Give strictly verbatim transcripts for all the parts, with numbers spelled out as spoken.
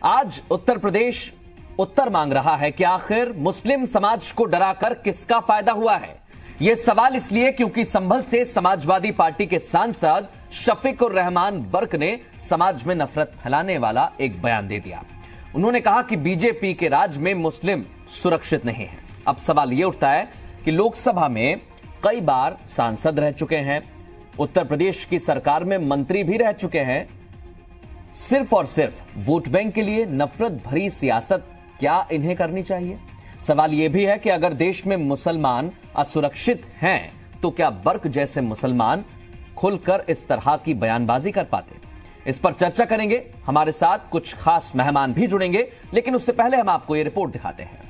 आज उत्तर प्रदेश उत्तर मांग रहा है कि आखिर मुस्लिम समाज को डराकर किसका फायदा हुआ है। यह सवाल इसलिए क्योंकि संभल से समाजवादी पार्टी के सांसद शफीकुर रहमान बर्क ने समाज में नफरत फैलाने वाला एक बयान दे दिया। उन्होंने कहा कि बीजेपी के राज में मुस्लिम सुरक्षित नहीं है। अब सवाल यह उठता है कि लोकसभा में कई बार सांसद रह चुके हैं, उत्तर प्रदेश की सरकार में मंत्री भी रह चुके हैं, सिर्फ और सिर्फ वोट बैंक के लिए नफरत भरी सियासत क्या इन्हें करनी चाहिए? सवाल यह भी है कि अगर देश में मुसलमान असुरक्षित हैं तो क्या बर्क जैसे मुसलमान खुलकर इस तरह की बयानबाजी कर पाते? इस पर चर्चा करेंगे। हमारे साथ कुछ खास मेहमान भी जुड़ेंगे, लेकिन उससे पहले हम आपको यह रिपोर्ट दिखाते हैं।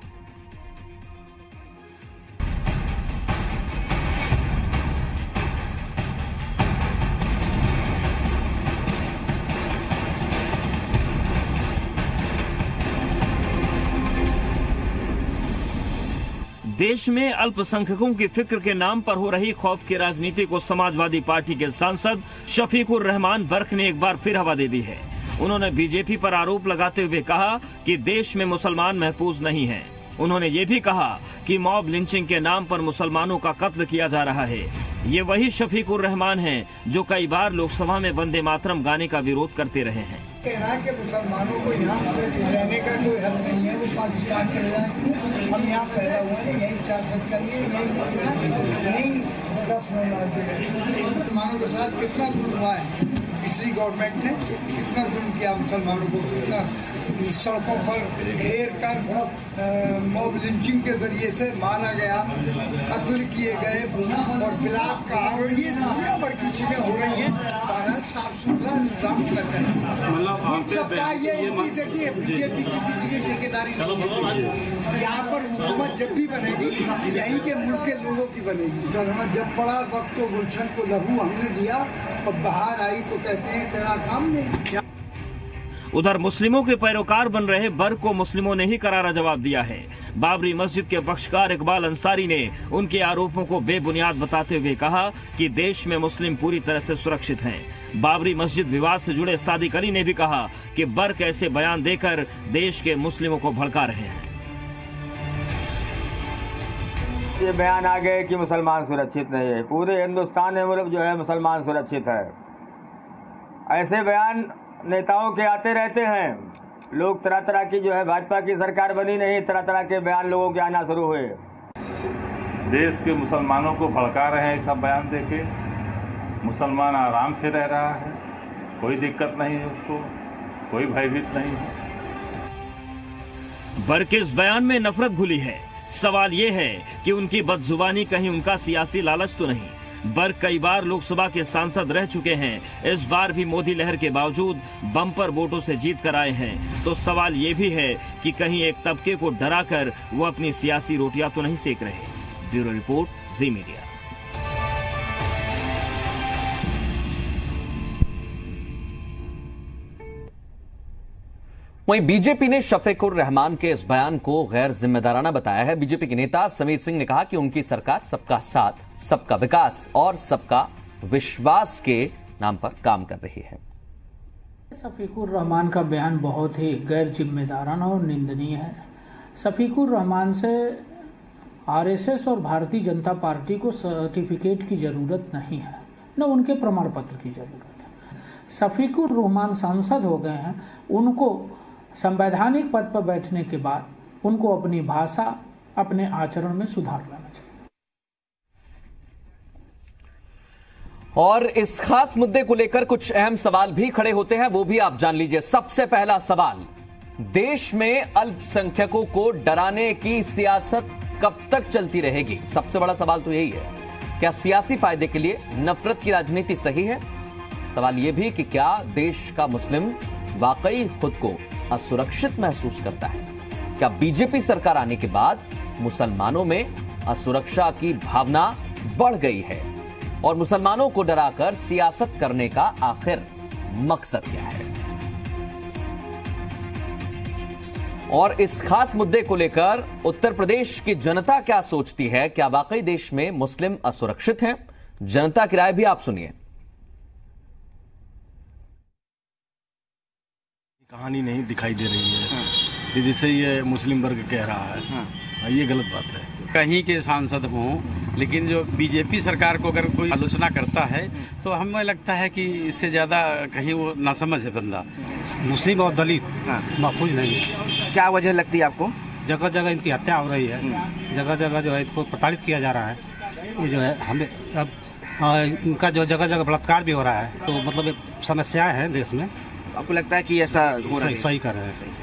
देश में अल्पसंख्यकों की फिक्र के नाम पर हो रही खौफ की राजनीति को समाजवादी पार्टी के सांसद शफीकुर रहमान बर्क ने एक बार फिर हवा दे दी है। उन्होंने बीजेपी पर आरोप लगाते हुए कहा कि देश में मुसलमान महफूज नहीं हैं। उन्होंने ये भी कहा कि मॉब लिंचिंग के नाम पर मुसलमानों का कत्ल किया जा रहा है। ये वही शफीकुर रहमान हैं जो कई बार लोकसभा में वंदे मातरम गाने का विरोध करते रहे हैं। यहाँ के मुसलमानों को यहाँ रहने का कोई हक नहीं है, वो पाकिस्तान चले जाए। हम यहाँ पैदा हुए हैं, यही सियासत करेंगे, यही यही दस मुसलमानों के साथ कितना जुल्म हुआ है। पिछली गवर्नमेंट ने कितना जुल्म किया मुसलमानों को, कितना सड़कों पर घेर कर मॉब लिंचिंग के जरिए से मारा गया, कत्ल किए गए और बलात्कार, और ये दुनिया भर की चीजें हो रही हैं। भारत साफ सुथरा निजाम होना चाहिए। सबका ये देखिए, बीजेपी की किसी की ठेकेदारी नहीं है। यहाँ पर हुकूमत जब भी बनेगी यहीं के मुल्क के लोगों की बनेगी। जब पड़ा वक्त तो गुलशन को लहू हमने दिया और बाहर आई तो कहते हैं तेरा काम नहीं। उधर मुस्लिमों के पैरोकार बन रहे बर्क को मुस्लिमों ने ही करारा जवाब दिया है। बाबरी मस्जिद के पक्षकार इकबाल अंसारी ने उनके आरोपों को बेबुनियाद बताते हुए कहा कि देश में मुस्लिम पूरी तरह से सुरक्षित हैं। बाबरी मस्जिद विवाद से जुड़े सादिक अली ने भी कहा कि बर्क ऐसे बयान देकर देश के मुस्लिमों को भड़का रहे हैं। ये बयान आ गए कि मुसलमान सुरक्षित नहीं है। पूरे हिंदुस्तान में मुल्क जो है मुसलमान सुरक्षित है। ऐसे बयान नेताओं के आते रहते हैं। लोग तरह तरह की जो है, भाजपा की सरकार बनी नहीं, तरह तरह के बयान लोगों के आना शुरू हुए। देश के मुसलमानों को भड़का रहे हैं सब बयान देके। मुसलमान आराम से रह रहा है, कोई दिक्कत नहीं है उसको, कोई भयभीत नहीं है। बर्क के इस बयान में नफरत घुली है। सवाल ये है कि उनकी बदजुबानी कहीं उनका सियासी लालच तो नहीं। बर्क कई बार लोकसभा के सांसद रह चुके हैं। इस बार भी मोदी लहर के बावजूद बम्पर वोटों से जीत कर आए हैं। तो सवाल ये भी है कि कहीं एक तबके को डराकर वो अपनी सियासी रोटियां तो नहीं सेक रहे। Bureau report, Zee media. वहीं बीजेपी ने शफीकुर रहमान के इस बयान को गैर जिम्मेदाराना बताया है। बीजेपी के नेता समीर सिंह ने कहा कि उनकी सरकार सबका साथ, सबका विकास और सबका विश्वास के नाम पर काम कर रही है। शफीकुर रहमान का बयान बहुत ही गैर जिम्मेदाराना और निंदनीय है। शफीकुर रहमान से आरएसएस और भारतीय जनता पार्टी को सर्टिफिकेट की जरूरत नहीं है, न उनके प्रमाण पत्र की जरूरत है। शफीकुर रहमान सांसद हो गए हैं, उनको संवैधानिक पद पर बैठने के बाद उनको अपनी भाषा, अपने आचरण में सुधार लाना चाहिए। और इस खास मुद्दे को लेकर कुछ अहम सवाल भी खड़े होते हैं, वो भी आप जान लीजिए। सबसे पहला सवाल, देश में अल्पसंख्यकों को डराने की सियासत कब तक चलती रहेगी? सबसे बड़ा सवाल तो यही है। क्या सियासी फायदे के लिए नफरत की राजनीति सही है? सवाल यह भी कि क्या देश का मुस्लिम वाकई खुद को असुरक्षित महसूस करता है? क्या बीजेपी सरकार आने के बाद मुसलमानों में असुरक्षा की भावना बढ़ गई है? और मुसलमानों को डराकर सियासत करने का आखिर मकसद क्या है? और इस खास मुद्दे को लेकर उत्तर प्रदेश की जनता क्या सोचती है? क्या वाकई देश में मुस्लिम असुरक्षित हैं? जनता की राय भी आप सुनिए। कहानी नहीं दिखाई दे रही है कि जिसे ये मुस्लिम वर्ग कह रहा है। हाँ। ये गलत बात है। कहीं के सांसद हों, लेकिन जो बीजेपी सरकार को अगर कोई आलोचना करता है तो हमें लगता है कि इससे ज़्यादा कहीं वो नासमझ है बंदा। मुस्लिम और दलित हाँ। महफूज नहीं है। क्या वजह लगती है आपको? जगह जगह इनकी हत्या हो रही है, जगह जगह जो है इनको प्रताड़ित किया जा रहा है। ये जो है हमें अब इनका जो जगह जगह बलात्कार भी हो रहा है, तो मतलब समस्याएं हैं देश में। आपको लगता है कि ऐसा हो रहा है? सही कर रहे हैं।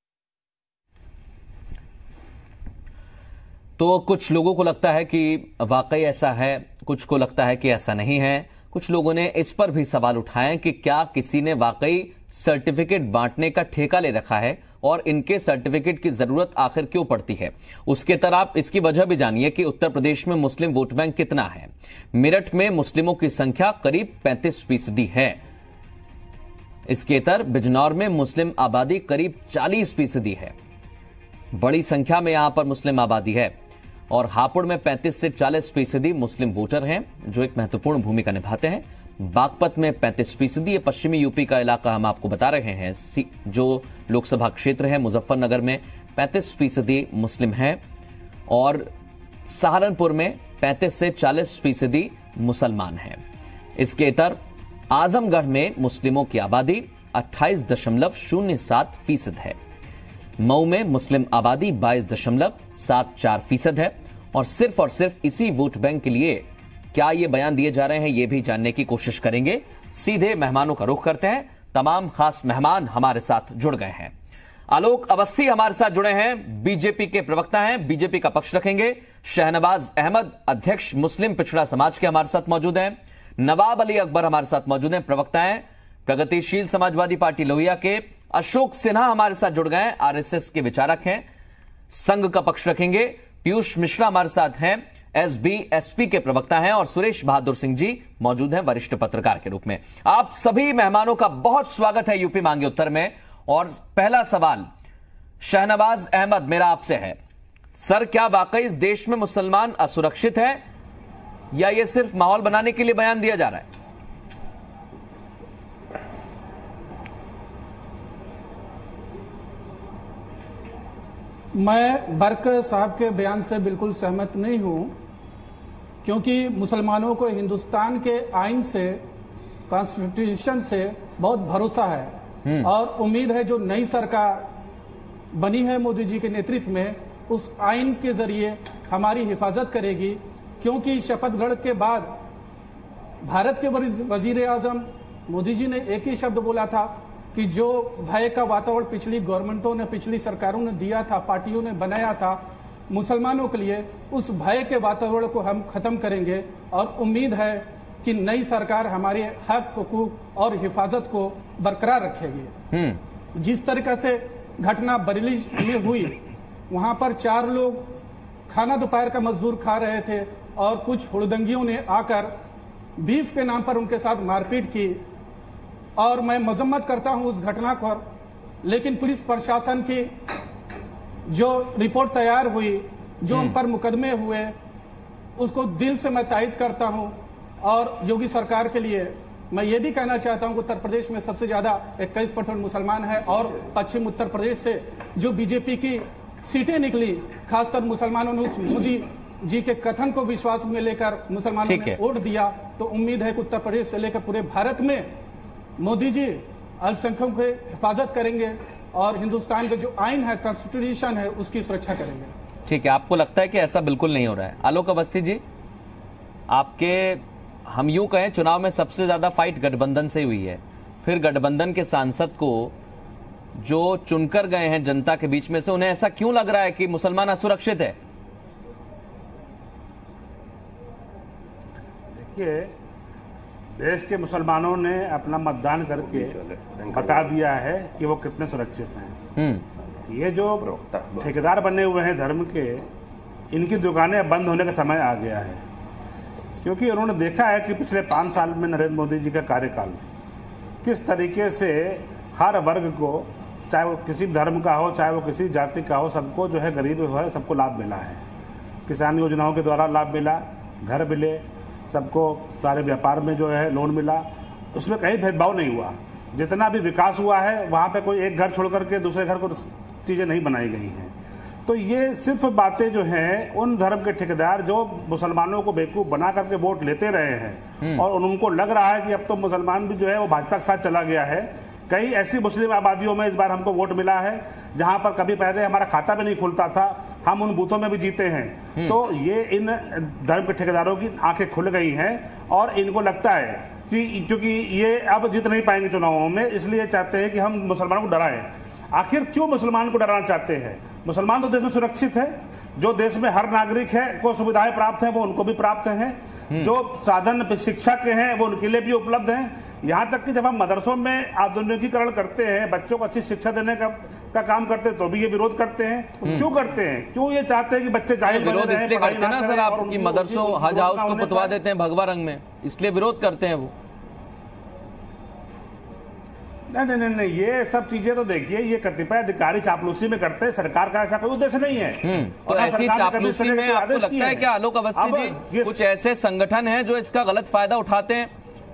तो कुछ लोगों को लगता है कि वाकई ऐसा है, कुछ को लगता है कि ऐसा नहीं है। कुछ लोगों ने इस पर भी सवाल उठाए कि क्या किसी ने वाकई सर्टिफिकेट बांटने का ठेका ले रखा है और इनके सर्टिफिकेट की जरूरत आखिर क्यों पड़ती है। उसके तरह आप इसकी वजह भी जानिए कि उत्तर प्रदेश में मुस्लिम वोट बैंक कितना है। मेरठ में मुस्लिमों की संख्या करीब पैंतीस फीसदी है। इसके तर बिजनौर में मुस्लिम आबादी करीब चालीस फीसदी है। बड़ी संख्या में यहां पर मुस्लिम आबादी है और हापुड़ में पैंतीस से चालीस फीसदी मुस्लिम वोटर हैं जो एक महत्वपूर्ण भूमिका निभाते हैं। बागपत में पैंतीस फीसदी, पश्चिमी यूपी का इलाका हम आपको बता रहे हैं जो लोकसभा क्षेत्र है। मुजफ्फरनगर में पैंतीस फीसदी मुस्लिम हैं और सहारनपुर में पैंतीस से चालीस फीसदी मुसलमान हैं। इसके इतर आजमगढ़ में मुस्लिमों की आबादी अट्ठाईस दशमलव शून्य सात फीसद है। मऊ में मुस्लिम आबादी बाईस दशमलव सात चार फीसद है। और सिर्फ और सिर्फ इसी वोट बैंक के लिए क्या ये बयान दिए जा रहे हैं, ये भी जानने की कोशिश करेंगे। सीधे मेहमानों का रुख करते हैं। तमाम खास मेहमान हमारे साथ जुड़ गए हैं। आलोक अवस्थी हमारे साथ जुड़े हैं, बीजेपी के प्रवक्ता हैं, बीजेपी का पक्ष रखेंगे। शहनवाज अहमद अध्यक्ष मुस्लिम पिछड़ा समाज के हमारे साथ मौजूद हैं। नवाब अली अकबर हमारे साथ मौजूद हैं, प्रवक्ता हैं प्रगतिशील समाजवादी पार्टी लोहिया के। अशोक सिन्हा हमारे साथ जुड़ गए, आरएसएस के विचारक हैं, संघ का पक्ष रखेंगे। पीयूष मिश्रा हमारे साथ हैं, एसबी एसपी के प्रवक्ता हैं। और सुरेश बहादुर सिंह जी मौजूद हैं वरिष्ठ पत्रकार के रूप में। आप सभी मेहमानों का बहुत स्वागत है यूपी मांगे उत्तर में। और पहला सवाल शहनवाज अहमद मेरा आपसे है। सर, क्या वाकई इस देश में मुसलमान असुरक्षित है या यह सिर्फ माहौल बनाने के लिए बयान दिया जा रहा है? मैं बर्क साहब के बयान से बिल्कुल सहमत नहीं हूं, क्योंकि मुसलमानों को हिंदुस्तान के आइन से, कॉन्स्टिट्यूशन से बहुत भरोसा है और उम्मीद है जो नई सरकार बनी है मोदी जी के नेतृत्व में, उस आइन के जरिए हमारी हिफाजत करेगी। क्योंकि शपथ ग्रहण के बाद भारत के वजीर आजम मोदी जी ने एक ही शब्द बोला था कि जो भय का वातावरण पिछली गवर्नमेंटों ने, पिछली सरकारों ने दिया था, पार्टियों ने बनाया था मुसलमानों के लिए, उस भय के वातावरण को हम खत्म करेंगे। और उम्मीद है कि नई सरकार हमारे हक, हुकूक और हिफाजत को बरकरार रखेगी। जिस तरीके से घटना बरेली में हुई, वहां पर चार लोग खाना दोपहर का मजदूर खा रहे थे और कुछ हुड़दंगियों ने आकर बीफ के नाम पर उनके साथ मारपीट की। और मैं मजम्मत करता हूं उस घटना पर, लेकिन पुलिस प्रशासन की जो रिपोर्ट तैयार हुई, जो उन पर मुकदमे हुए, उसको दिल से मैं तायद करता हूं। और योगी सरकार के लिए मैं ये भी कहना चाहता हूं कि उत्तर प्रदेश में सबसे ज्यादा इक्कीस परसेंट मुसलमान है और पश्चिम उत्तर प्रदेश से जो बीजेपी की सीटें निकली, खासकर मुसलमानों ने उस मोदी जी के कथन को विश्वास में लेकर मुसलमानों ने वोट दिया। तो उम्मीद है कि उत्तर प्रदेश से लेकर पूरे भारत में मोदी जी अल्पसंख्यकों की हिफाजत करेंगे और हिंदुस्तान के जो आइन है, कॉन्स्टिट्यूशन है, उसकी सुरक्षा करेंगे। ठीक है, आपको लगता है कि ऐसा बिल्कुल नहीं हो रहा है। आलोक अवस्थी जी, आपके हम यूं कहें चुनाव में सबसे ज्यादा फाइट गठबंधन से हुई है, फिर गठबंधन के सांसद को जो चुनकर गए हैं जनता के बीच में से, उन्हें ऐसा क्यों लग रहा है कि मुसलमान असुरक्षित है? देखिए, देश के मुसलमानों ने अपना मतदान करके बता दिया है कि वो कितने सुरक्षित हैं। ये जो ठेकेदार बने हुए हैं धर्म के, इनकी दुकानें बंद होने का समय आ गया है। क्योंकि उन्होंने देखा है कि पिछले पाँच साल में नरेंद्र मोदी जी का कार्यकाल किस तरीके से हर वर्ग को, चाहे वो किसी धर्म का हो, चाहे वो किसी जाति का हो, सबको जो है गरीब हो है सबको लाभ मिला है। किसान योजनाओं के द्वारा लाभ मिला, घर मिले, सबको सारे व्यापार में जो है लोन मिला, उसमें कहीं भेदभाव नहीं हुआ। जितना भी विकास हुआ है वहाँ पे कोई एक घर छोड़ करके दूसरे घर को चीज़ें नहीं बनाई गई हैं। तो ये सिर्फ बातें जो हैं उन धर्म के ठेकेदार जो मुसलमानों को बेवकूफ़ बना करके वोट लेते रहे हैं और उनको लग रहा है कि अब तो मुसलमान भी जो है वो भाजपा के साथ चला गया है। कई ऐसी मुस्लिम आबादियों में इस बार हमको वोट मिला है जहां पर कभी पहले हमारा खाता भी नहीं खुलता था, हम उन बूथों में भी जीते हैं। तो ये इन धर्म के ठेकेदारों की आंखें खुल गई हैं और इनको लगता है कि क्योंकि ये अब जीत नहीं पाएंगे चुनावों में, इसलिए चाहते हैं कि हम मुसलमानों को डराएं। आखिर क्यों मुसलमान को डराना चाहते हैं? मुसलमान तो देश में सुरक्षित है, जो देश में हर नागरिक है को सुविधाएं प्राप्त हैं वो उनको भी प्राप्त हैं, जो साधन शिक्षा के हैं वो उनके लिए भी उपलब्ध हैं। यहाँ तक कि जब हम मदरसों में आधुनिकीकरण करते हैं, बच्चों को अच्छी शिक्षा देने का का काम करते हैं, तो भी ये विरोध करते हैं। क्यों करते हैं? क्यों ये चाहते हैं कि बच्चे जाहिल बने रहें? विरोध इसलिए करते हैं ना सर, आपकी मदरसों हज हाउस को पुतवा देते हैं भगवा रंग में, इसलिए विरोध करते हैं वो। नहीं नहीं नहीं नहीं ये सब चीजें तो देखिए ये कतिपय अधिकारी चापलूसी में करते हैं, सरकार का ऐसा कोई उद्देश्य नहीं है। तो ऐसी चापलूसी में आपको लगता है क्या आलोक अवस्थी जी कुछ ऐसे संगठन हैं जो इसका गलत फायदा उठाते हैं?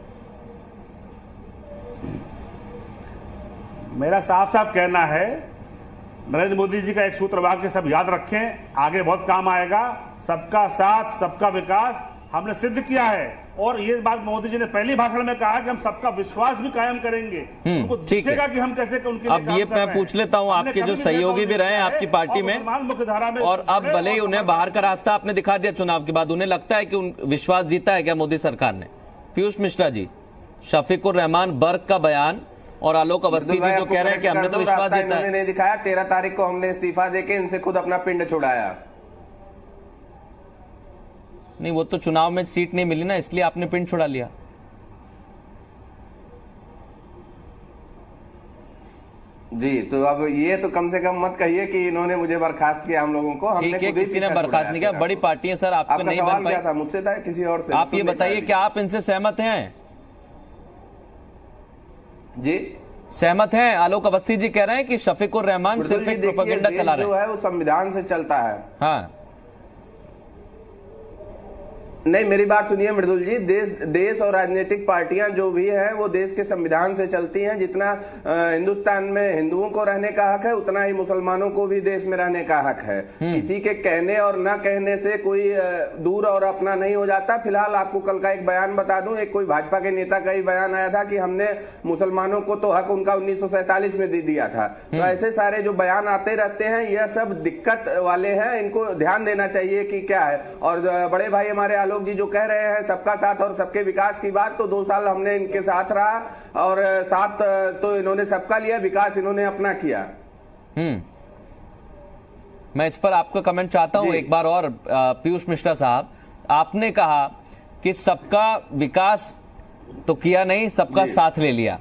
मेरा साफ साफ कहना है, नरेंद्र मोदी जी का एक सूत्र वाक्य सब याद रखें, आगे बहुत काम आएगा। सबका साथ सबका विकास हमने सिद्ध किया है और ये बात मोदी जी ने पहली भाषण में कहा कि हम सबका विश्वास भी कायम करेंगे। उनको दिखेगा कि हम कैसे उनके अब ये मैं पूछ लेता हूँ, आपके जो सहयोगी भी रहे हैं आपकी पार्टी में और अब भले ही उन्हें बाहर का रास्ता आपने दिखा दिया चुनाव के बाद, उन्हें लगता है कि विश्वास जीता है क्या मोदी सरकार ने? पीयूष मिश्रा जी, शफीकुर रहमान बर्क का बयान और आलोक अवस्थी जी जो कह रहे हैं कि हमने तो विश्वास जीता है। नहीं दिखाया, तेरह तारीख को हमने इस्तीफा देके इनसे खुद अपना पिंड छुड़ाया। नहीं, वो तो चुनाव में सीट नहीं मिली ना, इसलिए आपने पिंड छुड़ा लिया। जी, तो अब ये तो कम से कम मत कहिए कि इन्होंने मुझे बर्खास्त किया हम लोगों को। हमने ठीक है, किसी ने बर्खास्त नहीं किया, बड़ी पार्टी है सर, आपको नहीं बन पाई। था मुझसे था किसी और से? आप ये बताइए क्या आप इनसे सहमत हैं? जी सहमत हैं? आलोक अवस्थी जी कह रहे हैं कि शफीकुर रहमान सिर्फ एक प्रोपेगेंडा चला रहे हैं। जो है वो संविधान से चलता है। हाँ नहीं, मेरी बात सुनिए मृदुल जी, देश देश और राजनीतिक पार्टियां जो भी हैं वो देश के संविधान से चलती हैं। जितना हिंदुस्तान में हिंदुओं को रहने का हक है उतना ही मुसलमानों को भी देश में रहने का हक है। किसी के कहने और ना कहने से कोई दूर और अपना नहीं हो जाता। फिलहाल आपको कल का एक बयान बता दूं, एक कोई भाजपा के नेता का ही बयान आया था कि हमने मुसलमानों को तो हक उनका उन्नीस सौ सैंतालीस में दे दिया था। तो ऐसे सारे जो बयान आते रहते हैं यह सब दिक्कत वाले हैं, इनको ध्यान देना चाहिए कि क्या है। और बड़े भाई हमारे आलोक जी जो कह रहे हैं सबका साथ और सबके विकास की बात, तो दो साल हमने इनके साथ रहा और साथ तो इन्होंने सबका लिया, विकास इन्होंने अपना किया। हम्म मैं इस पर आपका कमेंट चाहता हूं एक बार और। पीयूष मिश्रा साहब, आपने कहा कि सबका विकास तो किया नहीं, सबका साथ ले लिया।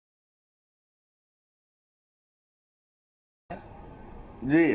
जी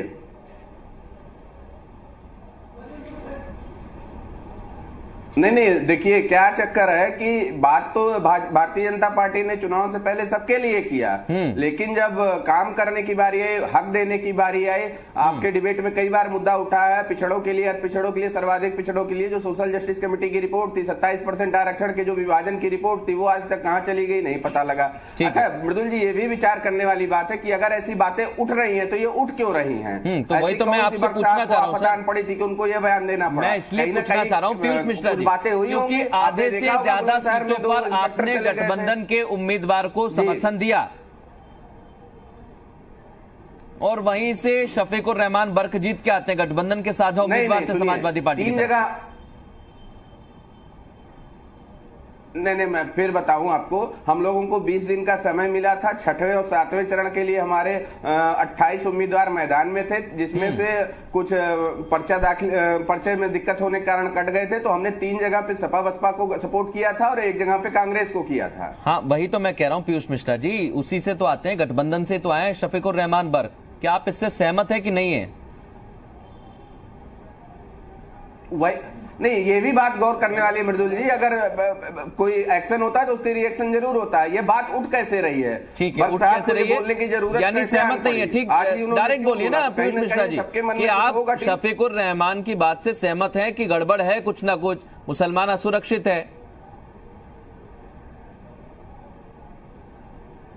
नहीं नहीं, देखिए क्या चक्कर है कि बात तो भारतीय जनता पार्टी ने चुनाव से पहले सबके लिए किया, लेकिन जब काम करने की बारी आई, हक देने की बारी आई, आपके डिबेट में कई बार मुद्दा उठाया है पिछड़ों के लिए, पिछड़ों के लिए, सर्वाधिक पिछड़ों के लिए जो सोशल जस्टिस कमेटी की रिपोर्ट थी, सत्ताईस परसेंट आरक्षण के जो विभाजन की रिपोर्ट थी वो आज तक कहाँ चली गई नहीं पता लगा। अच्छा मृदुल जी, ये भी विचार करने वाली बात है कि अगर ऐसी बातें उठ रही है तो ये उठ क्यों रही है? तो वही तो मैं आपसे पूछना चाह रहा हूँ, पड़ी थी कि उनको यह बयान देना पड़ा। मैं इसलिए पूछना चाह रहा हूँ पीयूष मिश्रा जी, बातें हुई क्योंकि आधे से ज्यादा सीटों पर आपने गठबंधन के उम्मीदवार को समर्थन दिया और वहीं से शफीकुर रहमान बर्क जीत के आते हैं, गठबंधन के साझा उम्मीदवार थे समाजवादी पार्टी। तीन जगह नहीं नहीं मैं फिर बताऊं आपको, हम लोगों को बीस दिन का समय मिला था। छठवें और सातवें चरण के लिए हमारे अट्ठाईस उम्मीदवार मैदान में थे, जिसमें से कुछ पर्चा दाखिल पर्चे में दिक्कत होने के कारण कट गए थे। तो हमने तीन जगह पे सपा बसपा को सपोर्ट किया था और एक जगह पे कांग्रेस को किया था। हाँ वही तो मैं कह रहा हूँ पीयूष मिश्रा जी, उसी से तो आते हैं, गठबंधन से तो आए हैं शफीकुर रहमान बर्क। क्या आप इससे सहमत है कि नहीं है? वही नहीं, ये भी बात गौर करने वाली है मृदुल जी, अगर कोई एक्शन होता है तो उसकी रिएक्शन जरूर होता है। ये बात उठ कैसे रही है? ठीक है, उठ कैसे रही है बोलने की जरूरत यानी सहमत नहीं है। ठीक, डायरेक्ट बोलिए ना पीयूष मिश्रा जी कि आप शफीकुर रहमान की बात से सहमत हैं कि गड़बड़ है, कुछ ना कुछ मुसलमान असुरक्षित है।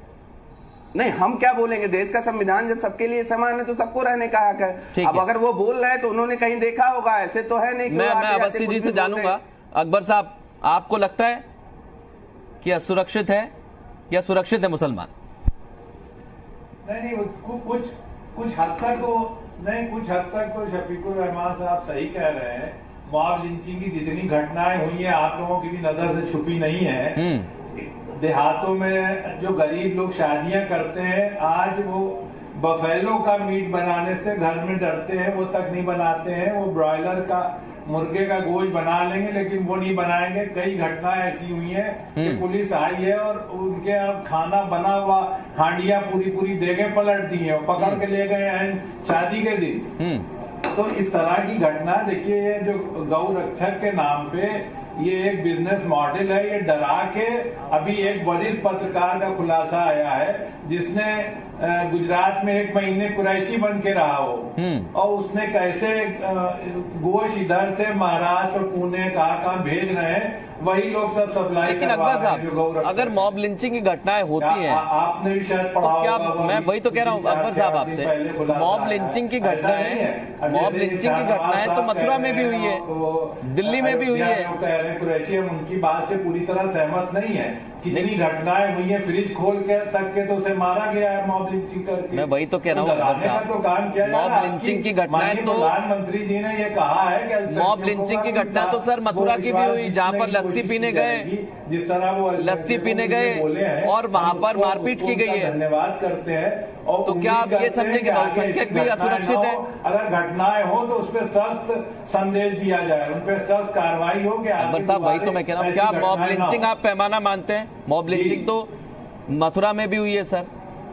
नहीं, हम क्या बोलेंगे, देश का संविधान जब सबके लिए समान है तो सबको रहने का हक है। अब अगर वो बोल रहे हैं तो उन्होंने कहीं देखा होगा, ऐसे तो है नहीं कि मैं मैं अवस्थी जी से जानूंगा। अकबर साहब, आपको लगता है कि असुरक्षित है या सुरक्षित है मुसलमान? नहीं नहीं, कुछ कुछ हद तक तो नहीं, कुछ हद तक तो शफीकुर रहमान साहब सही कह रहे हैं। मॉब लिंचिंग की जितनी घटनाएं हुई हैं आप लोगों की भी नजर से छुपी नहीं है। देहातों में जो गरीब लोग शादियां करते हैं, आज वो बफेलो का मीट बनाने से घर में डरते हैं, वो तक नहीं बनाते हैं। वो ब्रॉयलर का, मुर्गे का गोश्त बना लेंगे लेकिन वो नहीं बनाएंगे। कई घटनाएं ऐसी हुई हैं कि पुलिस आई है और उनके यहाँ खाना बना हुआ हांडियां पूरी पूरी देगे पलट दी है, पकड़ के ले गए हैं शादी के दिन। तो इस तरह की घटना देखिए, ये जो गौ रक्षक के नाम पे ये एक बिजनेस मॉडल है, ये डरा के। अभी एक वरिष्ठ पत्रकार का खुलासा आया है जिसने गुजरात में एक महीने कुरैशी बन के रहा हो, और उसने कैसे गोश्त इधर से महाराष्ट्र और पुणे कहाँ कहाँ भेज रहे हैं, वही लोग सब सप्लाई लेकिन अकबर साहब, अगर मॉब लिंचिंग की घटनाएं होती हैं, आपने भी शायद पढ़ा तो क्या, होगा, मैं वही तो कह रहा हूँ अकबर साहब आपसे, मॉब लिंचिंग की घटनाएं मॉब लिंचिंग की घटनाएं तो मथुरा में भी हुई है, दिल्ली में भी हुई है। कह रहे हैं कुरैशी, हम उनकी बात से पूरी तरह सहमत नहीं है। कितनी घटनाएं हुई है, फ्रिज खोल के तक के तो उसे मारा गया है मॉब लिंचिंग करके। मैं वही तो कह रहा हूँ अकबर साहब, तो काम किया मॉब लिंचिंग की घटनाएं तो प्रधानमंत्री जी ने ये कहा है कि मॉब लिंचिंग की घटना तो सर मथुरा की भी हुई, जहाँ पर लस्सी पीने गए, जिस तरह वो लस्सी पीने गए और वहाँ पर मारपीट की गई है। धन्यवाद करते हैं। और तो क्या आप ये समझे कि बहुसंख्यक भी असुरक्षित है? अगर घटनाएं हो तो उस पर सख्त संदेश दिया जाए, उन पर सख्त कार्रवाई हो। अकबर साहब, वही तो मैं कह रहा हूँ, क्या मॉब लिंचिंग आप पैमाना मानते हैं? मॉब लिंचिंग तो मथुरा में भी हुई है सर,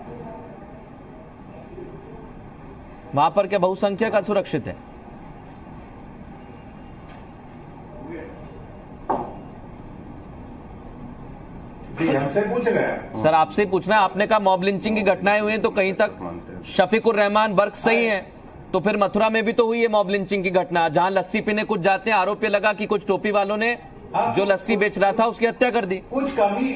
वहां पर क्या बहुसंख्यक असुरक्षित है? हमसे पूछ रहे हैं सर, आपसे ही पूछना है। आपने कहा मॉब लिंचिंग की घटनाएं हुई हैं तो कहीं तक शफीकुर रहमान वर्क सही है, तो फिर मथुरा में भी तो हुई है मॉब लिंचिंग की घटना, जहां लस्सी पीने कुछ जाते हैं, आरोप लगा कि कुछ टोपी वालों ने जो लस्सी बेच रहा था उसकी हत्या कर दी। कुछ कमी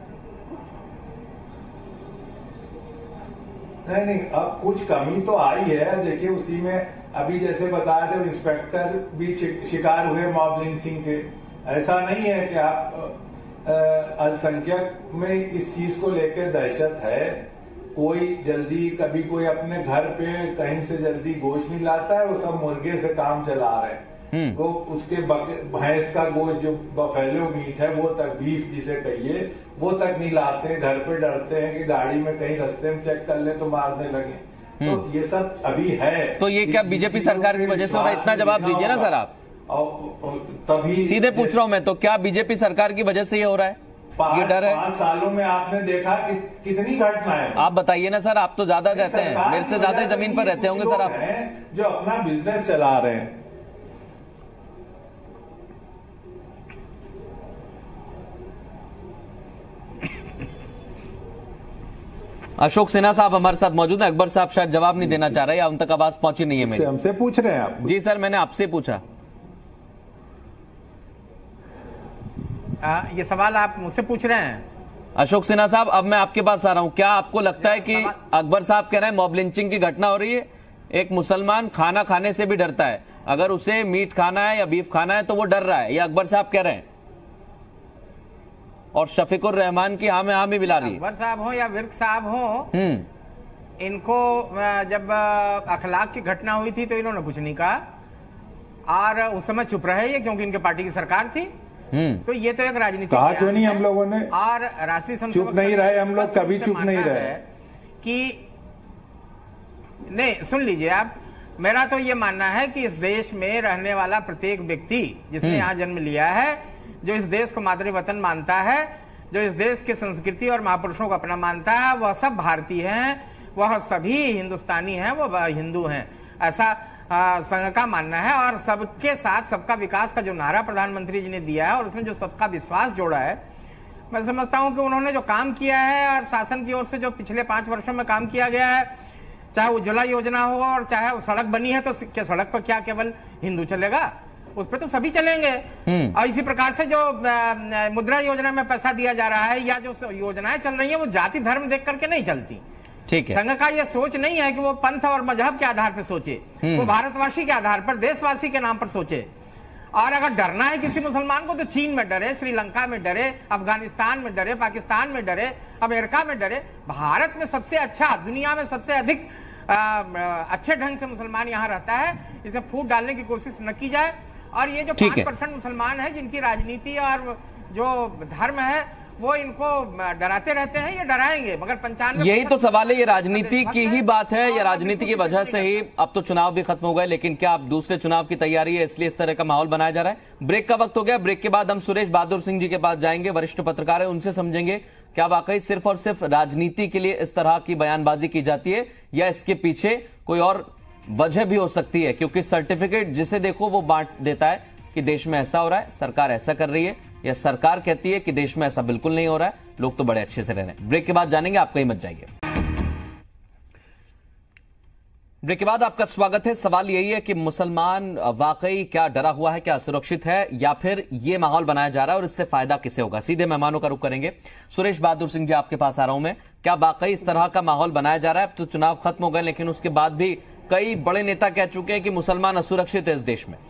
नहीं नहीं, अब कुछ कमी तो आई है। देखिए, उसी में अभी जैसे बताया था, इंस्पेक्टर भी शिकार हुए मॉब लिंचिंग के। ऐसा नहीं है कि आप अल्पसंख्यक में इस चीज को लेकर दहशत है। कोई जल्दी, कभी कोई अपने घर पे कहीं से जल्दी गोश्त नहीं लाता है, वो सब मुर्गे से काम चला रहे हैं। तो उसके भैंस का गोश्त जो बफेलो मीट है, वो तक, बीफ जिसे कहिए, वो तक नहीं लाते। घर पे डरते हैं कि गाड़ी में कहीं रास्ते में चेक कर ले तो मारने लगे। तो ये सब अभी है। तो ये क्या बीजेपी सरकार की वजह से हो रहा है? इतना जवाब दीजिए ना सर आप। तभी सीधे पूछ रहा हूं मैं, तो क्या बीजेपी सरकार की वजह से ये हो रहा है? ये डर है? पांच सालों में आपने देखा कि कितनी घटनाएं। आप बताइए ना सर, आप तो ज्यादा रहते हैं, मेरे से ज्यादा जमीन पर रहते होंगे सर आप। जो अपना बिजनेस चला रहे हैं। अशोक सिन्हा साहब हमारे साथ मौजूद हैं। अकबर साहब शायद जवाब नहीं देना चाह रहे, या उन तक आवाज पहुंची नहीं है मेरी। हमसे पूछ रहे हैं आप? जी सर, मैंने आपसे पूछा। आ, ये सवाल आप मुझसे पूछ रहे हैं? अशोक सिन्हा साहब, अब मैं आपके पास आ रहा हूं। क्या आपको लगता है कि अकबर साहब कह रहे हैं मॉब लिंचिंग की घटना हो रही है, एक मुसलमान खाना खाने से भी डरता है, अगर उसे मीट खाना है या बीफ खाना है तो वो डर रहा है, ये अकबर साहब कह रहे हैं, और शफीकुर रहमान की हाँ में हाँ में मिला रही है। अकबर साहब हो या विर्क साहब हो, इनको जब अखलाक की घटना हुई थी तो इन्होंने कुछ नहीं कहा, और उस समय चुप रहे ये, क्योंकि इनके पार्टी की सरकार थी। तो ये तो एक राजनीतिक कहा क्यों नहीं हम लोगों ने, और राष्ट्रीय चुप नहीं रहे हम लोग, कभी चुप नहीं रहे कि नहीं। सुन लीजिए आप, मेरा तो ये मानना है कि इस देश में रहने वाला प्रत्येक व्यक्ति जिसने यहाँ जन्म लिया है, जो इस देश को मातृ वतन मानता है, जो इस देश के संस्कृति और महापुरुषों को अपना मानता है, वह सब भारतीय हैं, वह सभी हिंदुस्तानी हैं, वह हिंदू हैं, ऐसा संघ का मानना है। और सबके साथ सबका विकास का जो नारा प्रधानमंत्री जी ने दिया है और उसमें जो सबका विश्वास जोड़ा है, मैं समझता हूं कि उन्होंने जो काम किया है और शासन की ओर से जो पिछले पांच वर्षों में काम किया गया है, चाहे उज्ज्वला योजना हो और चाहे सड़क बनी है, तो क्या सड़क पर क्या केवल हिंदू चलेगा? उस पर तो सभी चलेंगे। और इसी प्रकार से जो मुद्रा योजना में पैसा दिया जा रहा है या जो योजनाएं चल रही है, वो जाति धर्म देख करके नहीं चलती। ठीक है। संघ का ये सोच नहीं है कि वो पंथ और मजहब के आधार पर सोचे, वो भारतवासी के आधार पर, देशवासी के नाम पर सोचे। और अगर डरना है किसी मुसलमान को तो चीन में डरे, श्रीलंका में डरे, अफगानिस्तान में डरे, पाकिस्तान में डरे, अमेरिका में डरे। भारत में सबसे अच्छा, दुनिया में सबसे अधिक आ, अच्छे ढंग से मुसलमान यहाँ रहता है, इसे फूट डालने की कोशिश न की जाए। और ये जो पांच परसेंट मुसलमान है जिनकी राजनीति और जो धर्म है वो इनको डराते रहते हैं, ये डराएंगे, मगर पंचानवे यही तो सवाल है। ये राजनीति की ही बात है, या राजनीति की वजह से ही अब तो चुनाव भी खत्म हो गए, लेकिन क्या अब दूसरे चुनाव की तैयारी है इसलिए इस तरह का माहौल बनाया जा रहा है? ब्रेक का वक्त हो गया। ब्रेक के बाद हम सुरेश बहादुर सिंह जी के पास जाएंगे, वरिष्ठ पत्रकार है, उनसे समझेंगे क्या वाकई सिर्फ और सिर्फ राजनीति के लिए इस तरह की बयानबाजी की जाती है या इसके पीछे कोई और वजह भी हो सकती है। क्योंकि सर्टिफिकेट जिसे देखो वो बांट देता है कि देश में ऐसा हो रहा है, सरकार ऐसा कर रही है, या सरकार कहती है कि देश में ऐसा बिल्कुल नहीं हो रहा है, लोग तो बड़े अच्छे से रह रहे हैं। ब्रेक के बाद जानेंगे, आप कहीं मत जाइए। ब्रेक के बाद आपका स्वागत है। सवाल यही है कि मुसलमान वाकई क्या डरा हुआ है, क्या सुरक्षित है, या फिर ये माहौल बनाया जा रहा है और इससे फायदा किसे होगा? सीधे मेहमानों का रुख करेंगे। सुरेश बहादुर सिंह जी, आपके पास आ रहा हूं मैं। क्या वाकई इस तरह का माहौल बनाया जा रहा है? अब तो चुनाव खत्म हो गए, लेकिन उसके बाद भी कई बड़े नेता कह चुके हैं कि मुसलमान असुरक्षित है इस देश में।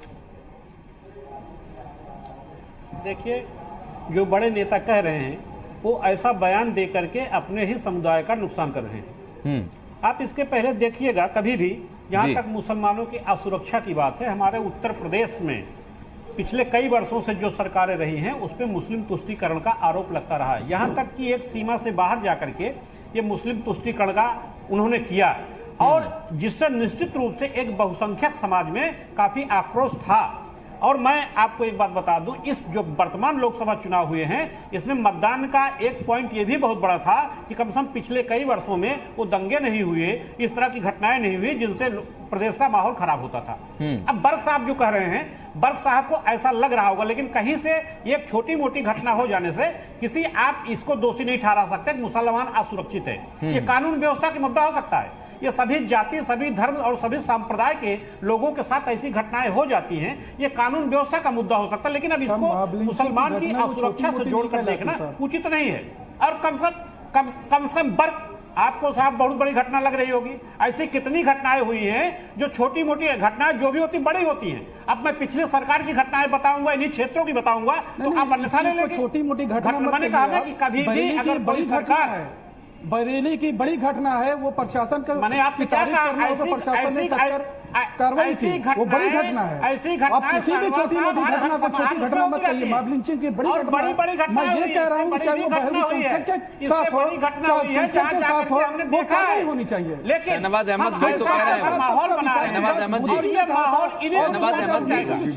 देखिए, जो बड़े नेता कह रहे हैं वो ऐसा बयान दे करके अपने ही समुदाय का नुकसान कर रहे हैं। आप इसके पहले देखिएगा, कभी भी जहां तक मुसलमानों की असुरक्षा की बात है, हमारे उत्तर प्रदेश में पिछले कई वर्षों से जो सरकारें रही हैं उस पर मुस्लिम तुष्टीकरण का आरोप लगता रहा है। यहां तक कि एक सीमा से बाहर जाकर के ये मुस्लिम तुष्टीकरण का उन्होंने किया, और जिससे निश्चित रूप से एक बहुसंख्यक समाज में काफी आक्रोश था। और मैं आपको एक बात बता दूं, इस जो वर्तमान लोकसभा चुनाव हुए हैं इसमें मतदान का एक पॉइंट ये भी बहुत बड़ा था कि कम से कम पिछले कई वर्षों में वो दंगे नहीं हुए, इस तरह की घटनाएं नहीं हुई जिनसे प्रदेश का माहौल खराब होता था। अब बर्क साहब जो कह रहे हैं, बर्क साहब को ऐसा लग रहा होगा, लेकिन कहीं से एक छोटी मोटी घटना हो जाने से किसी आप इसको दोषी नहीं ठहरा सकते। मुसलमान असुरक्षित है, ये कानून व्यवस्था का मुद्दा हो सकता है। ये सभी जाति, सभी धर्म और सभी संप्रदाय के लोगों के साथ ऐसी घटनाएं हो जाती हैं, ये कानून व्यवस्था का मुद्दा हो सकता है। लेकिन अब इसको मुसलमान की असुरक्षा से जोड़कर देखना उचित नहीं है। और कम से कम कम से कम बर्क आपको साहब बहुत बड़ी घटना लग रही होगी। ऐसी कितनी घटनाएं हुई हैं जो छोटी मोटी घटनाएं जो भी होती बड़ी होती हैं। अब मैं पिछले सरकार की घटनाएं बताऊंगा, इन्हीं क्षेत्रों की बताऊंगा, तो आप अन्यथा ले लेंगे। छोटी मोटी घटना मैंने कहा कि कभी भी अगर बड़ी सरकार है, बरेली की बड़ी घटना है, वो प्रशासन का मैंने आपसे क्या कहा, ऐसी प्रशासन ने कार्रवाई की, वो बड़ी घटना है। ऐसी घटना आप किसी भी छोटी मोटी घटना को छोटी घटना मत कहिए। मॉब लिंचिंग की बड़ी बड़ी बड़ी घटना, मैं ये कह रहा हूँ चाहे वो बहुसंख्यक के साथ हो, चाहे के साथ हो, वो कार्रवाई होनी चाहिए। लेकिन नवाज अहमद भाई तो कह रहे हैं, माहौल बनाया, नवाज अहमद जी, नवाज अहमद जी,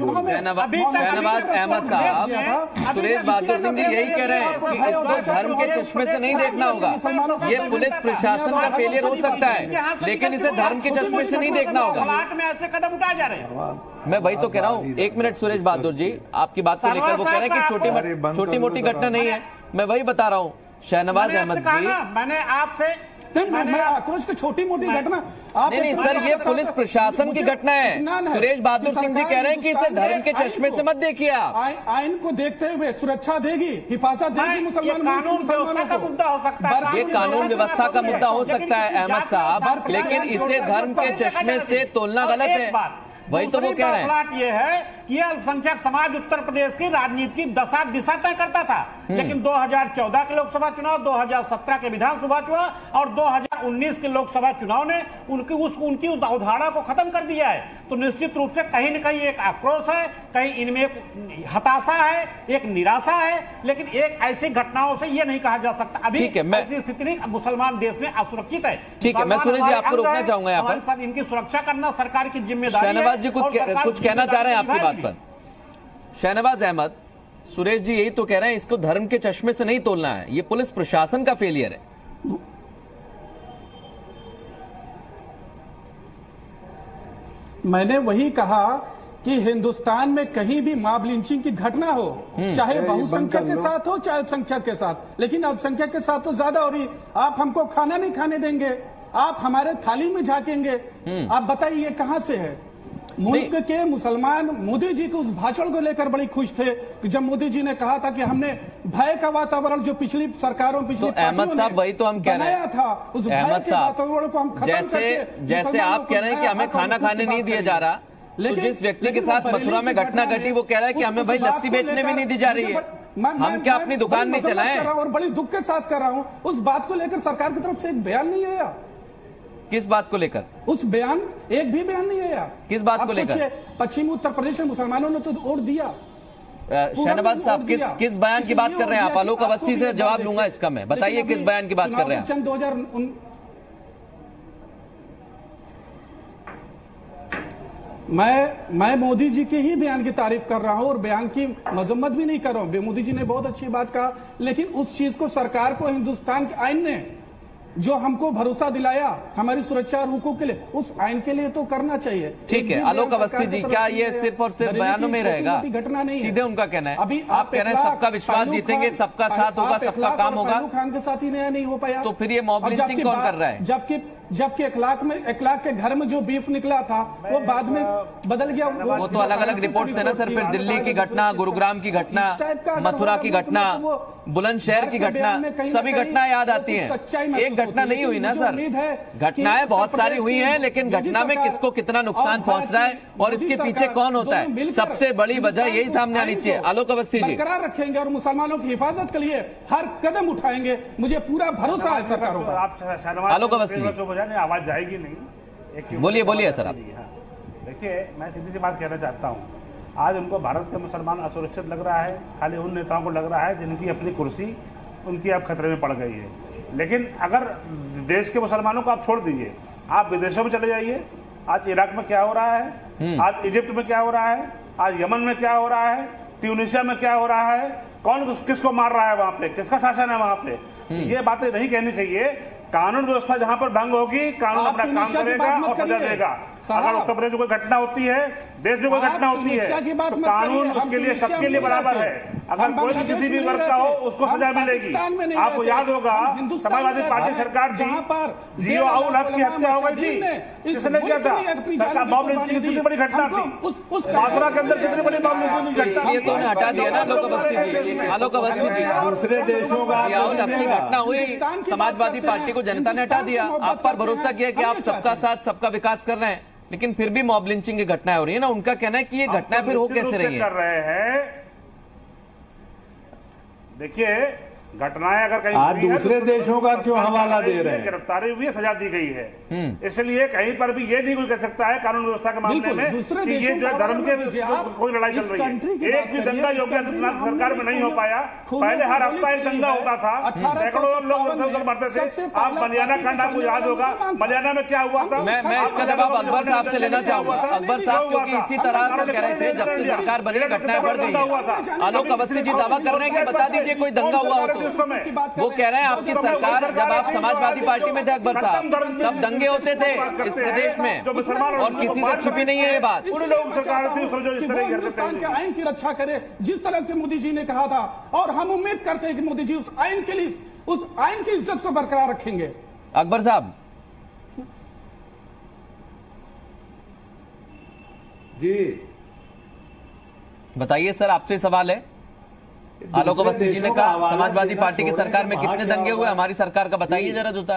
शहनवाज अहमद साहब, सुरेश बहादुर सिंह जी यही कह रहे हैं कि इसको धर्म के चश्मे से नहीं देखना होगा। ये पुलिस प्रशासन का फेलियर हो सकता है, लेकिन इसे धर्म के चश्मे से नहीं देखना होगा। में ऐसे कदम उठाए जा रहे हैं। मैं वही तो कह रहा हूँ। एक मिनट सुरेश बहादुर जी, आपकी बात को लेकर वो कह रहे हैं कि छोटी छोटी मोटी घटना नहीं है। मैं वही बता रहा हूँ शहनवाज अहमद जी, मैंने आपसे मैं आक्रोश की छोटी मोटी घटना आप नहीं नहीं सर, ये पुलिस प्रशासन की घटना है। सुरेश बहादुर सिंह जी कह रहे हैं कि इसे धर्म के चश्मे से मत देखिए आप। आइन को देखते हुए सुरक्षा देगी, हिफाजत देगी मुसलमानों का मुद्दा हो सकता है। ये कानून व्यवस्था का मुद्दा हो सकता है अहमद साहब, लेकिन इसे धर्म के चश्मे से तोलना गलत है। वही तो वो कह रहे हैं। ये है कि अल्पसंख्यक समाज उत्तर प्रदेश की राजनीति की दशा दिशा तय करता था, लेकिन दो हज़ार चौदह के लोकसभा चुनाव, दो हज़ार सत्रह के विधानसभा चुनाव और दो हज़ार उन्नीस के लोकसभा चुनाव ने उनकी उस उनकी उस अवधारणा को खत्म कर दिया है। तो निश्चित रूप से कहीं न कहीं एक आक्रोश है, कहीं इनमें एक हताशा है, एक निराशा है, लेकिन एक ऐसी घटनाओं से ये नहीं कहा जा सकता अभी ऐसी स्थिति नहीं, मुसलमान देश में असुरक्षित है। ठीक है, मैं सुरेश जी आपको रोकना चाहूंगा यहाँ पर। इनकी सुरक्षा करना सरकार की जिम्मेदारी है। शहनवाज जी कुछ कुछ कहना चाह रहे हैं आपकी बात पर? शहनवाज अहमद, सुरेश जी यही तो कह रहे हैं, इसको धर्म के चश्मे से नहीं तोलना है, ये पुलिस प्रशासन का फेलियर है। मैंने वही कहा कि हिंदुस्तान में कहीं भी मॉब लिंचिंग की घटना हो, चाहे बहुसंख्यक के साथ हो चाहे अल्पसंख्यक के साथ, लेकिन अल्पसंख्यक के साथ तो ज्यादा हो रही। आप हमको खाना नहीं खाने देंगे, आप हमारे थाली में झांकेंगे, आप बताइए कहां से है मुल्क के मुसलमान मोदी जी के उस भाषण को लेकर बड़ी खुश थे कि जब मोदी जी ने कहा था कि हमने भय का वातावरण जो पिछली सरकारों पिछली तो अहमद साहब वही तो हम कह रहे हैं था, उस भय के वातावरण को हम खत्म जैसे जैसे आप कह रहे हैं कि हमें खाना खाने नहीं दिया जा रहा, तो जिस व्यक्ति के साथ मथुरा में घटना घटी वो कह रहा है कि हमें भाई लस्सी बेचने भी नहीं दी जा रही है, हम क्या अपनी दुकान नहीं चलाएं? और बड़ी दुख के साथ कर रहा हूं, उस बात को लेकर सरकार की तरफ से एक बयान नहीं आया। किस बात को लेकर? उस बयान एक भी बयान नहीं आया। किस बात को लेकर? पश्चिमी उत्तर प्रदेश में मुसलमानों ने तो वोट दिया। शहनवाज साहब किस किस बयान की बात कर रहे हैं आप? आलोक अवस्थी से जवाब लूंगा इसका मैं, बताइए किस बयान की बात कर रहे हैं? दो हजार मैं मैं मोदी जी के ही बयान की तारीफ कर रहा हूं और बयान की मजम्मत भी नहीं कर रहा हूं। मोदी जी ने बहुत अच्छी बात कहा, लेकिन उस चीज को सरकार को हिंदुस्तान के आईन ने जो हमको भरोसा दिलाया हमारी सुरक्षा और हुकूक के लिए, उस आईन के लिए तो करना चाहिए। ठीक है आलोक अवस्थी जी, क्या ये सिर्फ और सिर्फ बयानों में रहेगा? घटना नहीं, सीधे उनका कहना है। अभी आप कह रहे हैं सबका विश्वास जीतेंगे, सबका साथ होगा, सबका काम होगा। खान के साथ ही नया नहीं हो पाया, तो फिर ये मॉब लिंचिंग कौन कर रहा है? जबकि जबकि इखलाक में इखलाक के घर में जो बीफ निकला था वो बाद में बदल गया। वो तो अलग अलग रिपोर्ट है ना सर, फिर दिल्ली की घटना, गुरुग्राम की घटना, मथुरा की घटना, बुलंदशहर की घटना, सभी घटनाएं याद आती हैं। एक घटना नहीं हुई ना सर, घटनाएं बहुत सारी हुई हैं, लेकिन घटना में किसको कितना नुकसान पहुंच रहा है और इसके पीछे कौन होता है, सबसे बड़ी वजह यही सामने आनी चाहिए। आलोक अवस्थी जी, बरकरार रखेंगे और मुसलमानों की हिफाजत के लिए हर कदम उठाएंगे, मुझे पूरा भरोसा है सरकारों पर। आलोक अवस्थी जी, आवाज जाएगी नहीं, बोलिए बोलिए सर आप। देखिए मैं सीधी सी बात कहना चाहता हूँ, आज उनको भारत के मुसलमान असुरक्षित लग रहा है, खाली उन नेताओं को लग रहा है जिनकी अपनी कुर्सी उनकी अब खतरे में पड़ गई है। लेकिन अगर देश के मुसलमानों को आप छोड़ दीजिए, आप विदेशों में चले जाइए, आज इराक में क्या हो रहा है, आज इजिप्ट में क्या हो रहा है, आज यमन में क्या हो रहा है, ट्यूनिशिया में क्या हो रहा है, कौन किसको मार रहा है वहां पे, किसका शासन है वहां पे, ये बातें नहीं कहनी चाहिए। कानून व्यवस्था जहां पर भंग होगी, कानून अपना काम करेगा और सजा देगा। अगर उत्तर प्रदेश में कोई घटना होती है, देश में कोई घटना होती है, तो कानून उसके लिए सबके लिए बराबर है। अगर कोई भी किसी भी वर्ग का हो उसको सजा मिलेगी। आपको याद होगा समाजवादी पार्टी सरकार थी, जियो आउल हक की हत्या हो गई थी, किसने किया था? सरकार मॉब लिंचिंग की कितनी बड़ी घटना थी, मथुरा के अंदर कितनी बड़ी मॉब लिंचिंग की घटना थी, तो हटा दिया ना आलोक अवस्थी जी। आलोक अवस्थी जी, दूसरे देशों का घटना हुई, समाजवादी पार्टी को जनता ने हटा दिया, आप पर भरोसा किया कि आप सबका साथ सबका विकास कर रहे हैं, लेकिन फिर भी मॉब लिंचिंग की घटनाएं हो रही है ना। उनका कहना है कि ये घटनाएं फिर हो कैसे रही कर रहे हैं? देखिए घटनाएं अगर कहीं आज दूसरे तो देशों का क्यों हवाला दे रहे हैं? गिरफ्तारी हुई है, सजा दी गई है, इसलिए कहीं पर भी ये नहीं कोई कह सकता है कानून व्यवस्था के मामले में कि ये जो धर्म के कोई लड़ाई चल रही है। एक भी दंगा योगी आदित्यनाथ सरकार में नहीं हो पाया। पहले हर हफ्ता एक दंगा होता था, सैकड़ों लोग मरते थे। आप मलियाना कांड आपको याद होगा, मलियाना में क्या हुआ था? मैं मैं इसका जवाब अकबर साहब से लेना चाहूंगा। अकबर साहब क्योंकि इसी तरह कह रहे थे जब से सरकार बनी घटनाएं बढ़ गई है। आलोक अवस्थी जी दावा कर रहे हैं कि बता दीजिए कोई दंगा हुआ हो तो। वो कह रहे हैं आपकी सरकार, जब आप समाजवादी पार्टी में थे अकबर साहब, तब दंगे होते थे इस प्रदेश में और किसी से छुपी नहीं है ये बात। हिंदुस्तान के आइन की रक्षा करे जिस तरह से मोदी जी ने कहा था, और हम उम्मीद करते हैं कि मोदी जी उस आइन के लिए उस आइन की इज्जत को बरकरार रखेंगे। अकबर साहब जी बताइए सर, आपसे सवाल है। आलोक अवस्थी जी ने कहा समाजवादी पार्टी की सरकार में कितने दंगे हुए, हमारी सरकार का बताइए जरा जोता।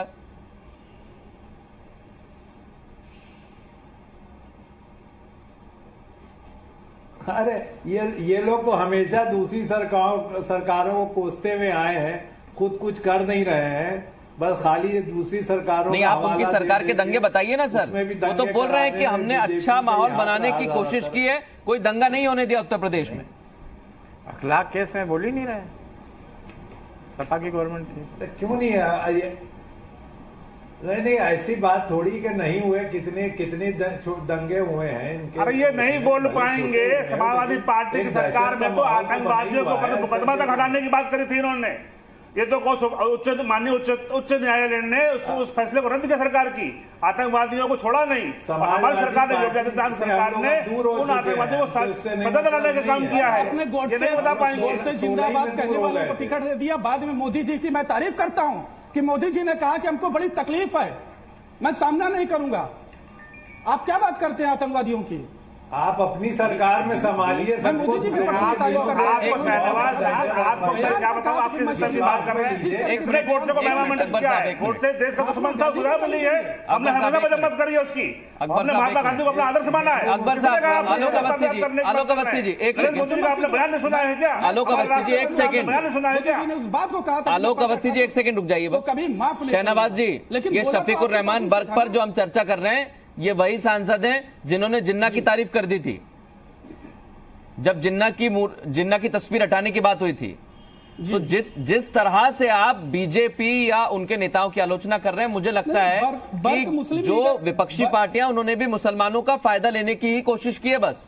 अरे ये ये लोग तो हमेशा दूसरी सरकारों सरकारों को कोसते में आए हैं, खुद कुछ कर नहीं रहे हैं, बस खाली दूसरी सरकारों नहीं। आप उनकी सरकार के दंगे बताइए ना सर। वो तो बोल रहे हैं कि हमने अच्छा माहौल बनाने की कोशिश की है, कोई दंगा नहीं होने दिया उत्तर प्रदेश में। अखलाक केस में बोल ही नहीं रहे, सपा की गवर्नमेंट थी। क्यों नहीं है? नहीं नहीं ऐसी बात थोड़ी कि नहीं हुए, कितने कितने दंगे हुए हैं इनके। अरे ये नहीं बोल पाएंगे। समाजवादी पार्टी की सरकार में तो आतंकवादियों को मुकदमा तक हटाने की बात करी थी इन्होंने। ये तो उच्च माननीय उच्च उच्च न्यायालय ने उस, उस फैसले को रद्द किया सरकार की, आतंकवादियों को छोड़ा नहीं। हमारी सरकार ने, योगी आदित्यनाथ सरकार ने उन आतंकवादियों को सजा दिलाने का काम किया है। ये नहीं बता पाएंगे। जिंदाबाद कहने वालों को टिकट दे दिया। बाद में मोदी जी की मैं तारीफ करता हूं कि मोदी जी ने कहा कि हमको बड़ी तकलीफ है, मैं सामना नहीं करूंगा। आप क्या बात करते हैं आतंकवादियों की? आप अपनी सरकार में संभालिए सब कुछ। आपको शहनवाज आपको क्या बताओ, आपके सिस्टम की बात कर रहे हैं। एक मिनट, गोडसे को पहला मंडल क्या है? गोडसे देश का दुश्मन था, खुदा बनी है, हमने हमेशा मजम्मत करी है उसकी। हमने महात्मा गांधी को अपना आदर्श माना है। अकबर साहब, आलोक अवस्थी जी, आलोक अवस्थी जी, एक सेकंड। मोदी जी का आपने बयान नहीं सुना है क्या? आलोक अवस्थी जी, एक सेकंड। बयान नहीं सुना है क्या? उस बात को कहा था। आलोक अवस्थी जी, एक सेकंड रुक जाइए बस। कभी माफ नहीं। शहनवाज जी, ये शफीकुर रहमान वर्ग पर जो हम चर्चा कर रहे हैं, ये वही सांसद हैं जिन्होंने जिन्ना की तारीफ कर दी थी जब जिन्ना की जिन्ना की तस्वीर हटाने की बात हुई थी। तो जिस जिस तरह से आप बीजेपी या उनके नेताओं की आलोचना कर रहे हैं, मुझे लगता है बर, बर, कि जो विपक्षी पार्टियां, उन्होंने भी मुसलमानों का फायदा लेने की ही कोशिश की है बस।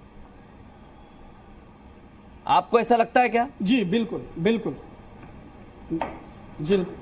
आपको ऐसा लगता है क्या? जी बिल्कुल बिल्कुल जी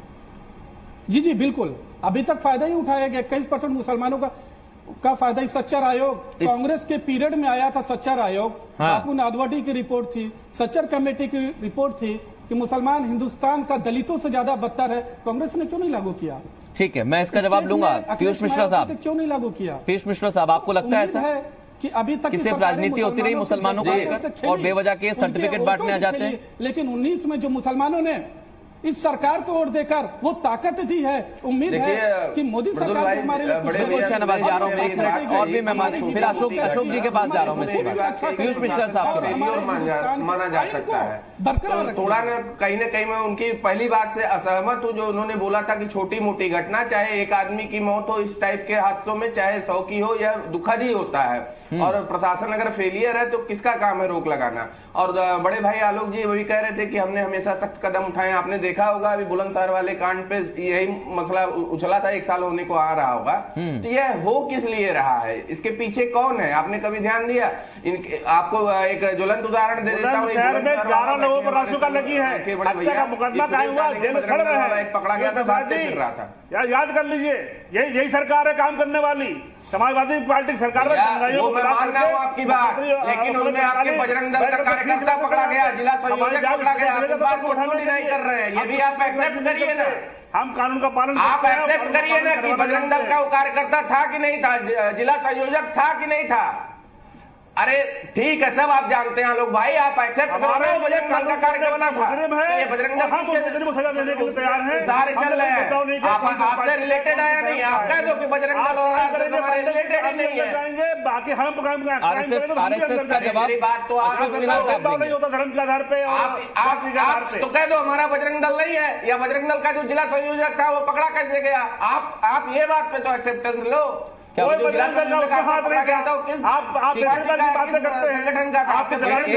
जी जी बिल्कुल। अभी तक फायदा ही उठाया गया। इक्कीस परसेंट मुसलमानों का का फायदा सच्चर आयोग कांग्रेस के पीरियड में आया था। सच्चर आयोग, हाँ। बापू नादवाटी की रिपोर्ट थी, सच्चर कमेटी की रिपोर्ट थी कि मुसलमान हिंदुस्तान का दलितों से ज्यादा बदतर है। कांग्रेस ने क्यों नहीं लागू किया? ठीक है, मैं इसका जवाब लूंगा। पीयूष मिश्रा साहब, क्यों नहीं लागू किया? पीयूष मिश्रा साहब, आपको लगता है ऐसा है कि अभी तक सिर्फ राजनीति होती रही मुसलमानों को लेकर और बेवजह के सर्टिफिकेट बांटने आ जाते हैं? लेकिन उन्नीस में जो मुसलमानों ने इस सरकार को वोट देकर वो ताकत दी है, उम्मीद है कि मोदी सरकार हमारे लिए कुछ करेगी। शहनवाज जा रहा हूं मैं एक मिनट और भी मैं फिर अशोक अशोक जी के पास जा रहा हूं मैं। पीयूष मिश्रा साहब, माना जा सकता है बरकरार। थोड़ा न कहीं ना कहीं मैं उनकी पहली बात से असहमत हूं जो उन्होंने बोला था कि छोटी मोटी घटना, चाहे एक आदमी की मौत हो इस टाइप के हादसों में, चाहे सौ की हो, यह दुखद ही होता है। और प्रशासन अगर फेलियर है तो किसका काम है रोक लगाना? और बड़े भाई आलोक जी वही कह रहे थे कि हमने हमेशा सख्त कदम उठाए। आपने देखा होगा अभी बुलंदशहर वाले कांड पे यही मसला उछला था, एक साल होने को आ रहा होगा। तो यह हो किस लिए रहा है? इसके पीछे कौन है? आपने कभी ध्यान दिया? आपको एक ज्वलंत उदाहरण दे देता हूँ। शहर में ग्यारह लोगों पर रासुका लगी है, हत्या का मुकदमा कायम हुआ, जेल में सड़ रहे हैं, एक पकड़ा गया था, बात फिर रहा था। यार याद कर लीजिए, यही यही सरकार है काम करने वाली। समाजवादी पार्टी सरकार में वो मैं मान रहा हूँ आपकी बात, लेकिन उनमें आपके बजरंग दल का कार्यकर्ता पकड़ा गया, जिला संयोजक पकड़ा गया। आप इस बात को थोड़ी नहीं कर रहे हैं, ये भी आप एक्सेप्ट करिए ना। हम कानून का पालन आप एक्सेप्ट करिए ना कि बजरंग दल का वो कार्यकर्ता था कि नहीं था, जिला संयोजक था कि नहीं था। अरे ठीक है, सब आप जानते हैं लोग भाई, आप एक्सेप्ट करो ना। बजरंग दल का कार्यकर्ता था, ये बजरंग दल को सजा देने के लिए तैयार हैं, सारे चल रहे हैं। आप आपसे रिलेटेड आया नहीं है, आप कह दो कि बजरंग दल और हमारे रिलेटेड ही नहीं है। बाकी हम आरएसएस आरएसएस का जवाब बात तो आप नहीं होता धर्म के आधार पे। आप तो कह दो हमारा बजरंग दल नहीं है, या बजरंग दल का जो जिला संयोजक था वो पकड़ा कैसे गया? आप आप ये बात पे तो एक्सेप्टेंस लो। क्या कोई बजरंग दल का हाथ नहीं था? आप आप बजरंग दल की बातें करते हैं, संगठन का आपके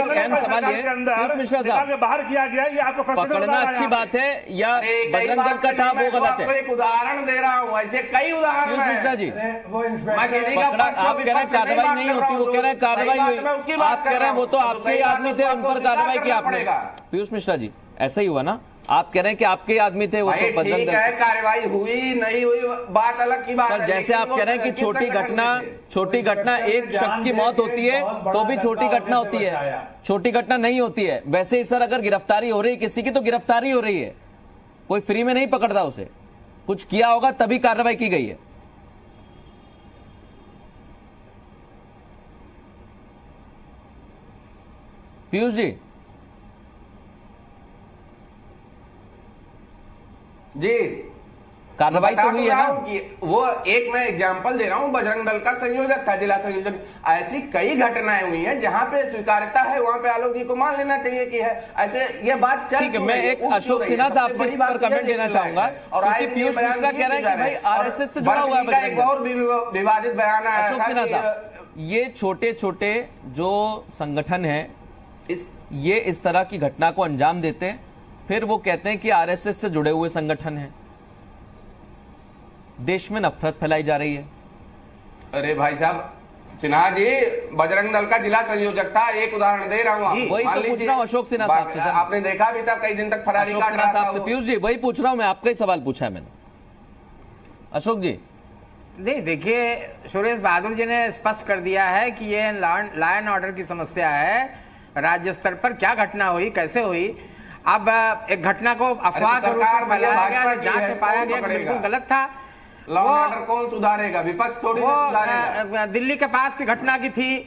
के अंदर बाहर किया गया, ये आपको पकड़ना अच्छी बात है या बजरंग दल का था वो गलत है? एक उदाहरण दे रहा हूँ, ऐसे कई उदाहरण हैं। मिश्रा जी, पकड़ा आप कह रहे हैं कार्रवाई नहीं होती, वो कह रहे हैं कार्रवाई हुई। आप कह रहे हैं वो तो आपके आदमी थे, उन पर कार्रवाई की आपने। पीयूष मिश्रा जी, ऐसा ही हुआ ना? आप कह रहे हैं कि आपके आदमी थे वो तो ठीक है, कार्रवाई हुई नहीं हुई बात अलग की बात है। जैसे आप कह रहे हैं कि छोटी घटना छोटी घटना एक शख्स की मौत होती है तो भी छोटी घटना होती है, छोटी घटना नहीं होती है। वैसे ही सर अगर गिरफ्तारी हो रही है किसी की तो गिरफ्तारी हो रही है, कोई फ्री में नहीं पकड़ता उसे, कुछ किया होगा तभी कार्रवाई की गई है। पीयूष जी जी, कार्रवाई तो हुई है ना? कि वो एक मैं एग्जांपल दे रहा हूं, बजरंग दल का संयोजक था, जिला संयोजक। ऐसी कई घटनाएं हुई हैं जहां पे स्वीकार्यता है, वहां पे आलोक जी को मान लेना चाहिए कि है ऐसे ये बात चल। ठीक है, मैं एक अशोक सिन्हा साहब से इस पर कमेंट देना चाहूंगा क्योंकि पीयूष मिश्रा कह रहे हैं कि भाई आरएसएस से जुड़ा हुआ है। एक और विवादित बयान आया अशोक सिन्हा साहब, ये छोटे छोटे जो संगठन है ये इस तरह की घटना को अंजाम देते हैं, फिर वो कहते हैं कि आरएसएस से जुड़े हुए संगठन हैं। देश में नफरत फैलाई जा रही है। अरे भाई साहब सिन्हा जी, बजरंग दल का जिला संयोजक था, एक उदाहरण दे रहा हूँ। वही तो पूछ रहा हूँ अशोक सिन्हा साहब से। आपने देखा भी था कई दिन तक फरारी काट रहा था वो। पीयूष जी वही पूछ रहा हूँ मैं, आपका ही सवाल पूछा है मैंने। अशोक जी नहीं, देखिए सुरेश बहादुर जी ने स्पष्ट कर दिया है कि ये लॉ एंड ऑर्डर की समस्या है। राज्य स्तर पर क्या घटना हुई, कैसे हुई, अब एक घटना को अफवाह के रूप में फैलाया गया, जांच में पाया गया कि बिल्कुल गलत था। लॉ एंड ऑर्डर कौन सुधारेगा? विपक्ष थोड़ी ना सुधारेगा। दिल्ली के पास की घटना की थी,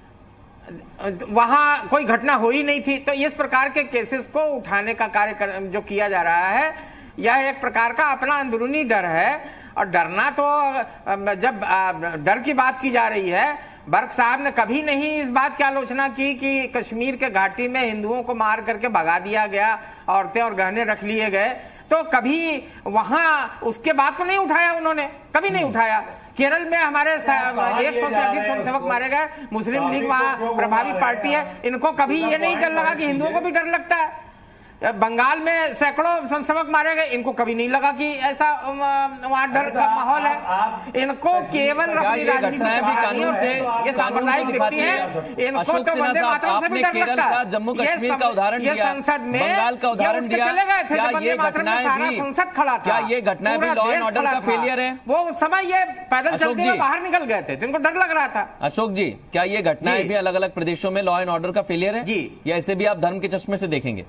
वहां कोई घटना हो ही नहीं थी। तो इस प्रकार के केसेस को उठाने का कार्य जो किया जा रहा है, यह एक प्रकार का अपना अंदरूनी डर है। और डरना तो जब डर की बात की जा रही है, बर्क साहब ने कभी नहीं इस बात की आलोचना की कि कश्मीर के घाटी में हिंदुओं को मार करके भगा दिया गया, औरतें और गहने रख लिए गए। तो कभी वहां उसके बात को नहीं उठाया, उन्होंने कभी नहीं उठाया। केरल में हमारे एक सौ से अधिक स्वयंसेवक मारे गए, मुस्लिम लीग वहां प्रभावी पार्टी है, इनको कभी ये नहीं डर लगा कि हिंदुओं को भी डर लगता है। बंगाल में सैकड़ों स्वयंसेवक मारे गए, इनको कभी नहीं लगा कि ऐसा वहां डर का माहौल है। इनको केवल अपनी राजनीति कानून से, ये सांप्रदायिक व्यक्ति है, इनको तो वंदे मातरम से भी डर लगता है। जम्मू कश्मीर का उदाहरण दिया, संसद में बंगाल का उदाहरण दिया, चले गए थे, क्या ये घटनाएं भी, संसद खड़ा था, क्या ये घटनाएं भी लॉ एंड ऑर्डर का फेलियर है? वो उस समय ये पैदल चलते हुए बाहर निकल गए थे, जिनको डर लग रहा था। अशोक जी, क्या ये घटनाएं भी अलग अलग प्रदेशों में लॉ एंड ऑर्डर का फेलियर है जी, या इसे भी आप धर्म के चश्मे से देखेंगे?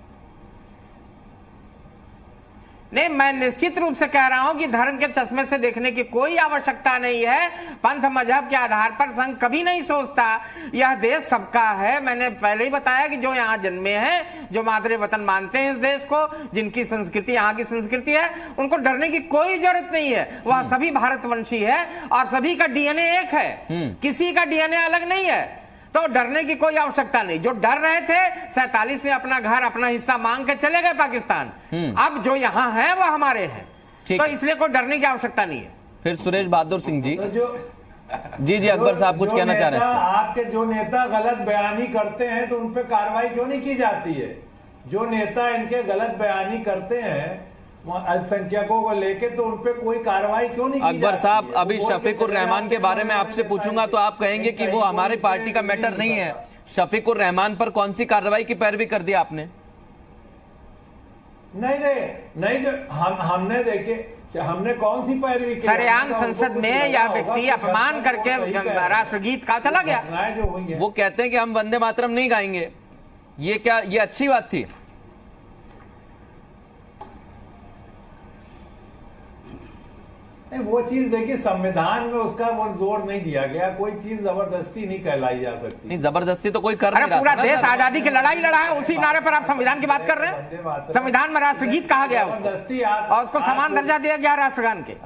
नहीं, मैं निश्चित रूप से कह रहा हूं कि धर्म के चश्मे से देखने की कोई आवश्यकता नहीं है। पंथ मजहब के आधार पर संघ कभी नहीं सोचता। यह देश सबका है। मैंने पहले ही बताया कि जो यहाँ जन्मे हैं, जो मातृ वतन मानते हैं इस देश को, जिनकी संस्कृति यहाँ की संस्कृति है, उनको डरने की कोई जरूरत नहीं है। वह सभी भारतवंशी है और सभी का डीएनए एक है, किसी का डीएनए अलग नहीं है। तो डरने की कोई आवश्यकता नहीं। जो डर रहे थे सैतालीस में अपना घर, अपना हिस्सा मांग के चले गए पाकिस्तान, अब जो यहाँ है वो हमारे हैं, तो इसलिए कोई डरने की आवश्यकता नहीं है। फिर सुरेश बहादुर सिंह जी। तो जो जी जी अकबर साहब कुछ कहना चाह रहे हैं? आपके जो नेता गलत बयानी करते हैं तो उन पे कार्रवाई क्यों नहीं की जाती है? जो नेता इनके गलत बयानी करते हैं अल्पसंख्यकों को लेके, तो उनपे कोई कार्रवाई क्यों नहीं की जाती? अकबर साहब, अभी शफीकुर रहमान के बारे में आपसे पूछूंगा तो आप कहेंगे कि वो हमारी पार्टी का मैटर नहीं है। शफीकुर रहमान पर कौन सी कार्रवाई की पैरवी कर दी आपने? नहीं नहीं नहीं, जो हम हमने देखे, हमने कौन सी पैरवी की? सरेआम संसद में यह व्यक्ति अपमान करके राष्ट्रगीत का चला गया। जो हुई है वो कहते हैं कि हम वंदे मातरम नहीं गाएंगे। ये क्या, ये अच्छी बात थी? वो चीज देखिए, संविधान में उसका वो जोर नहीं दिया गया। कोई चीज जबरदस्ती नहीं कहलाई जा सकती। नहीं, जबरदस्ती तो कोई कर नहीं रहा। पूरा देश आजादी की लड़ाई लड़ा है, उसी नारे पर आप संविधान की बात कर रहे हैं। संविधान में राष्ट्रगीत कहा गया जबरदस्ती, और उसको समान दर्जा दिया गया राष्ट्रगान के।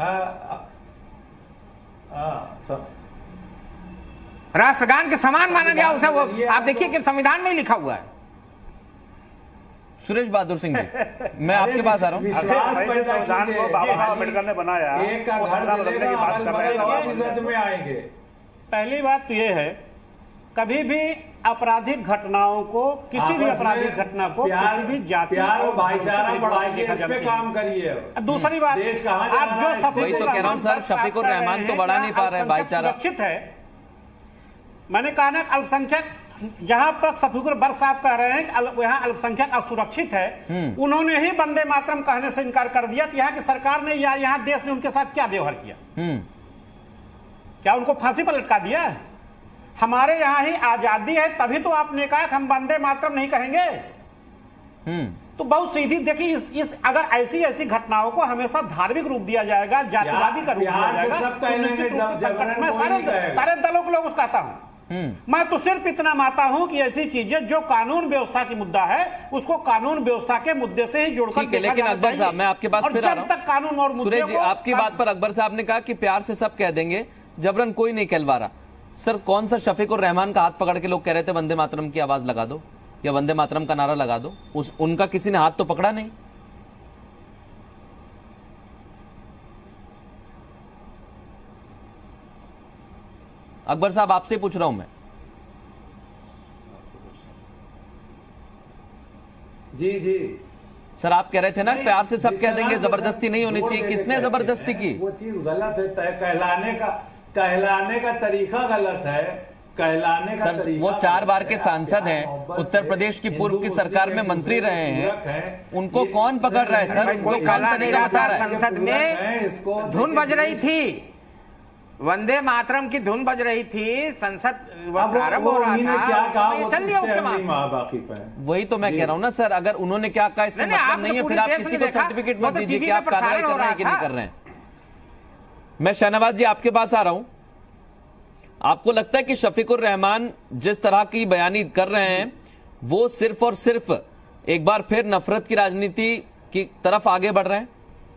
राष्ट्रगान के समान माना गया उसे। वो आप देखिए कि संविधान में ही लिखा हुआ है। सुरेश बहादुर सिंह जी, मैं आपके पास आ रहा हूँ। संविधान को बाबा साहब अम्बेडकर ने बनाया, एक का घर जलेगा, अगल बगल और इज्जत में आएंगे। पहली बात तो ये है, कभी भी आपराधिक घटनाओं को, किसी भी आपराधिक घटना को किसी भी जाति प्यार और भाईचारा बढ़ाइए, इस पे काम करिए। दूसरी बात, देश कहाँ आप जो वही तो कह रहा हूँ सर, शफीकुर रहमान तो बढ़ा नहीं पा रहे हैं भाईचारा। सुरक्षित है। मैंने कहा ना, अल्पसंख्यक, जहां पर शफीकुर बर्क साहब कह रहे हैं कि यहाँ अल्पसंख्यक असुरक्षित है, उन्होंने ही वंदे मातरम कहने से इनकार कर दिया। यहाँ की सरकार ने या यहाँ देश ने उनके साथ क्या व्यवहार किया? क्या उनको फांसी पर लटका दिया? हमारे यहाँ ही आजादी है, तभी तो आपने कहा कि हम वंदे मातरम नहीं कहेंगे। तो बहुत सीधी देखिए, इस, इस अगर ऐसी ऐसी घटनाओं को हमेशा धार्मिक रूप दिया जाएगा, जातिवादी का रूप दिया जाएगा, तो मैं सारे सारे दलों को लोग उसका कहता हूँ। मैं तो सिर्फ इतना मानता हूं कि ऐसी चीजें जो कानून व्यवस्था की मुद्दा है, उसको कानून व्यवस्था के मुद्दे से ही जोड़कर देखा लेकिन जाना अकबर साहब, मैं आपके पास फिर आ रहा हूं। जब तक कानून और मुद्दे को, आपकी बात पर अकबर साहब ने कहा कि प्यार से सब कह देंगे, जबरन कोई नहीं कहलवा रहा। सर, कौन सा शफीकुर रहमान का हाथ पकड़ के लोग कह रहे थे वंदे मातरम की आवाज लगा दो या वंदे मातरम का नारा लगा दो? उस उनका किसी ने हाथ तो पकड़ा नहीं। अकबर साहब, आपसे पूछ रहा हूं मैं। जी जी सर आप कह रहे थे ना प्यार से सब कह देंगे, जबरदस्ती नहीं होनी चाहिए। किसने जबरदस्ती की? वो चीज गलत है, कहलाने का कहलाने का तरीका गलत है, कहलाने का सर वो चार बार के सांसद हैं, उत्तर प्रदेश की पूर्व की सरकार में मंत्री रहे हैं, उनको कौन पकड़ रहा है सर? कोई काला नहीं रहा था संसद में, धुन बज रही थी, वंदे मातरम की धुन बज रही थी, संसद प्रारंभ हो रहा था, क्या कहा चल दिया उसके बाद। वही तो मैं कह रहा हूँ ना सर, अगर उन्होंने क्या कहा इससे मतलब नहीं है, फिर आप किसी को सर्टिफिकेट मत दीजिए कि आप कार्रवाई कर रहे हैं कि नहीं कर रहे हैं। मैं शहनवाज जी आपके पास आ रहा हूं। आपको लगता है कि शफीकुर रहमान जिस तरह की बयानी कर रहे हैं वो सिर्फ और सिर्फ एक बार फिर नफरत की राजनीति की तरफ आगे बढ़ रहे हैं?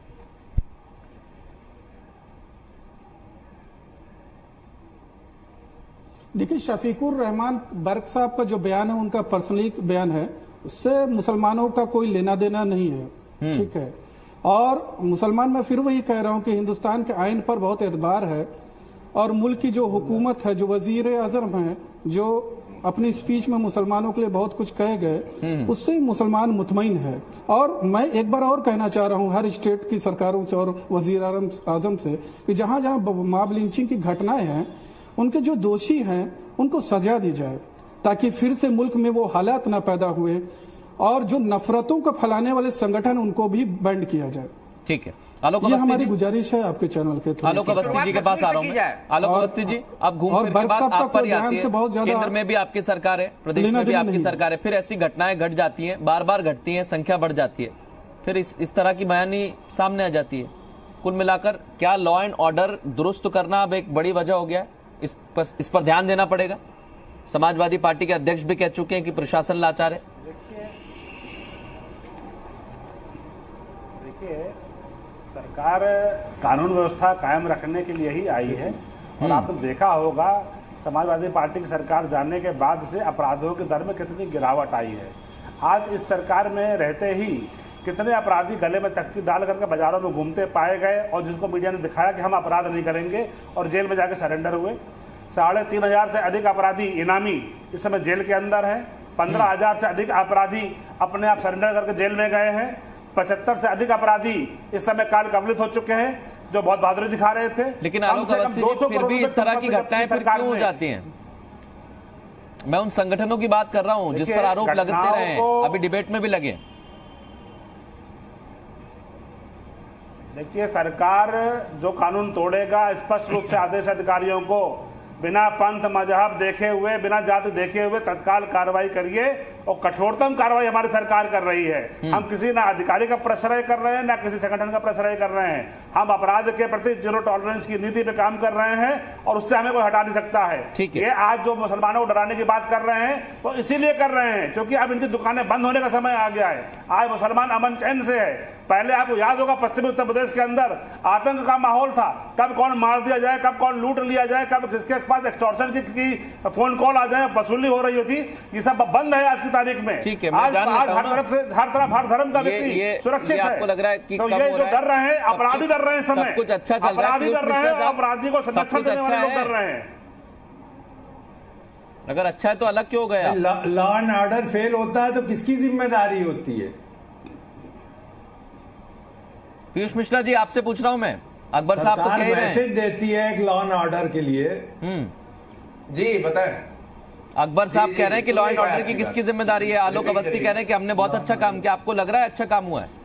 देखिए, शफीकुर रहमान बर्क साहब का जो बयान है उनका पर्सनली बयान है, उससे मुसलमानों का कोई लेना देना नहीं है, ठीक है। और मुसलमान, मैं फिर वही कह रहा हूं कि हिंदुस्तान के आइन पर बहुत एतबार है और मुल्क की जो हुकूमत है, जो वजीर आजम है, जो अपनी स्पीच में मुसलमानों के लिए बहुत कुछ कहे गए, उससे मुसलमान मुतमईन है। और मैं एक बार और कहना चाह रहा हूं हर स्टेट की सरकारों से और वजीर आजम से कि जहां जहां मॉब लिंचिंग की घटनाएं हैं, उनके जो दोषी हैं उनको सजा दी जाए, ताकि फिर से मुल्क में वो हालात ना पैदा हुए, और जो नफरतों को फैलाने वाले संगठन उनको भी बैंड किया जाए। ठीक है, आलोक ये हमारी गुजारिश है आपके चैनल के थ्रू। आलोक अवस्थी जी के पास आ रहा हूँ। आलोक अवस्थी जी, अब घूम फिर के बात आप पर ही आती है। केंद्र में भी आपकी सरकार है, प्रदेश में भी आपकी सरकार है, फिर ऐसी घटनाएं घट जाती हैं, बार बार घटती हैं, संख्या बढ़ जाती है, फिर इस इस तरह की बयानी सामने आ जाती है। कुल मिलाकर क्या लॉ एंड ऑर्डर दुरुस्त करना अब एक बड़ी वजह हो गया है? इस पर इस पर ध्यान देना पड़ेगा। समाजवादी पार्टी के अध्यक्ष भी कह चुके हैं कि प्रशासन लाचार है। देखिए, सरकार कानून व्यवस्था कायम रखने के लिए ही आई है, और आपने देखा होगा समाजवादी पार्टी की सरकार जाने के बाद से अपराधों की दर में कितनी गिरावट आई है। आज इस सरकार में रहते ही कितने अपराधी गले में तख्ती डाल करके बाजारों में घूमते पाए गए, और जिसको मीडिया ने दिखाया कि हम अपराध नहीं करेंगे, और जेल में जाके सरेंडर हुए। साढ़े तीन हजार से अधिक अपराधी इनामी इस समय जेल के अंदर हैं। पंद्रह हजार से अधिक अपराधी अपने आप सरेंडर करके जेल में गए हैं। पचहत्तर से अधिक अपराधी इस समय काल कबलित हो चुके हैं, जो बहुत बहादुरी दिखा रहे थे। लेकिन आलोक अवस्थी जी, फिर भी इस तरह की घटनाएं फिर क्यों हो जाती हैं? मैं उन संगठनों की बात कर रहा हूं जिस पर आरोप लगते रहे हैं, अभी डिबेट में भी लगे। देखिए, सरकार जो कानून तोड़ेगा, स्पष्ट रूप से आदेश अधिकारियों को बिना पंथ मजहब देखे हुए, बिना जाति देखे हुए तत्काल कार्रवाई करिए, और कठोरतम कार्रवाई हमारी सरकार कर रही है। हम किसी ना अधिकारी का प्रश्रय कर रहे हैं, ना किसी संगठन का प्रश्रय कर रहे हैं। हम अपराध के प्रति जीरो टॉलरेंस की नीति पे काम कर रहे हैं, और उससे हमें कोई हटा नहीं सकता है। ये आज जो मुसलमानों को डराने की बात कर रहे हैं, वो इसीलिए कर रहे हैं क्योंकि अब इनकी दुकानें बंद होने का समय आ गया है। आज मुसलमान अमन चैन से है। पहले आपको याद होगा पश्चिमी उत्तर प्रदेश के अंदर आतंक का माहौल था, कब कौन मार दिया जाए, कब कौन लूट लिया जाए, कब किसके पास एक्सटॉर्शन की, की फोन कॉल आ जाए, वसूली हो रही होती। ये सब बंद है आज की तारीख में। ठीक है, आज, आज हर तरफ से हर तरफ हर धर्म का व्यक्ति सुरक्षित है। आपको लग रहा है कि तो ये जो डर रहे हैं, अपराधी डर रहे हैं, समय कुछ अच्छा चल रहा है, अपराधी डर रहे हैं, अपराधी को संरक्षण देने वाले लोग डर रहे हैं। अगर अच्छा है तो अलग क्यों गया? लॉ एंड ऑर्डर फेल होता है तो किसकी जिम्मेदारी होती है? पीयूष मिश्रा जी, आपसे पूछ रहा हूं मैं। अकबर साहब तो कह रहे हैं, मैसेज देती है एक लॉ एंड ऑर्डर के लिए। जी बताएं। अकबर साहब कह रहे हैं कि लॉ एंड ऑर्डर की किसकी जिम्मेदारी है? आलोक अवस्थी कह रहे हैं कि हमने बहुत अच्छा काम किया। आपको लग रहा है अच्छा काम हुआ है?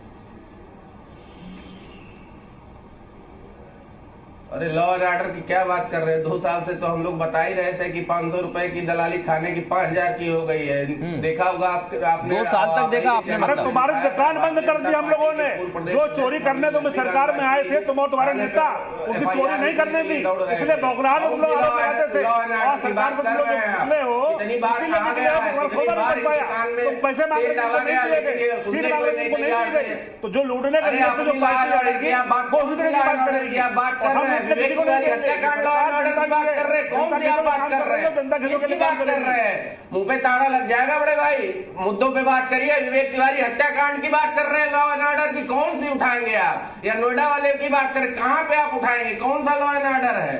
अरे लॉ एंड ऑर्डर की क्या बात कर रहे हैं? दो साल से तो हम लोग बता ही रहे थे कि पाँच सौ रुपए की दलाली खाने की पाँच हजार की हो गई है। देखा होगा आप, आपने दो साल तक देखा आपने? अरे तुम्हारी दुकान बंद कर दी हम लोगों ने। जो चोरी करने तुम सरकार में आए थे, तुम और तुम्हारे नेता, उनकी चोरी नहीं करने दी, इसलिए बौखलाहट तुम लोग आरोप लगाते थे। और सरकार को तुम लोग निकले हो, इसीलिए निकले हो, तुम्हारा सौदा नहीं कर पाया। तुम पैसे मांग रहे थे, नहीं दिए गए, सीट मांग रहे थे, नहीं दी गई। तो जो लूटने का नियत जो पार्टी लड़ेगी, वो उसी तरह की बात करेगी। बात कर रहे हैं हत्याकांड लॉ एंड ऑर्डर की बात कर रहे हैं। कौन सी आप बात कर रहे हैं? किसकी बात कर रहे हैं? मुंह पे ताला लग जाएगा बड़े भाई। मुद्दों पे बात करिए। विवेक तिवारी हत्याकांड की बात कर रहे हैं, लॉ एंड ऑर्डर की कौन सी उठाएंगे आप? या नोएडा वाले की बात करें, कहां पे आप उठाएंगे? कौन सा लॉ एंड ऑर्डर है?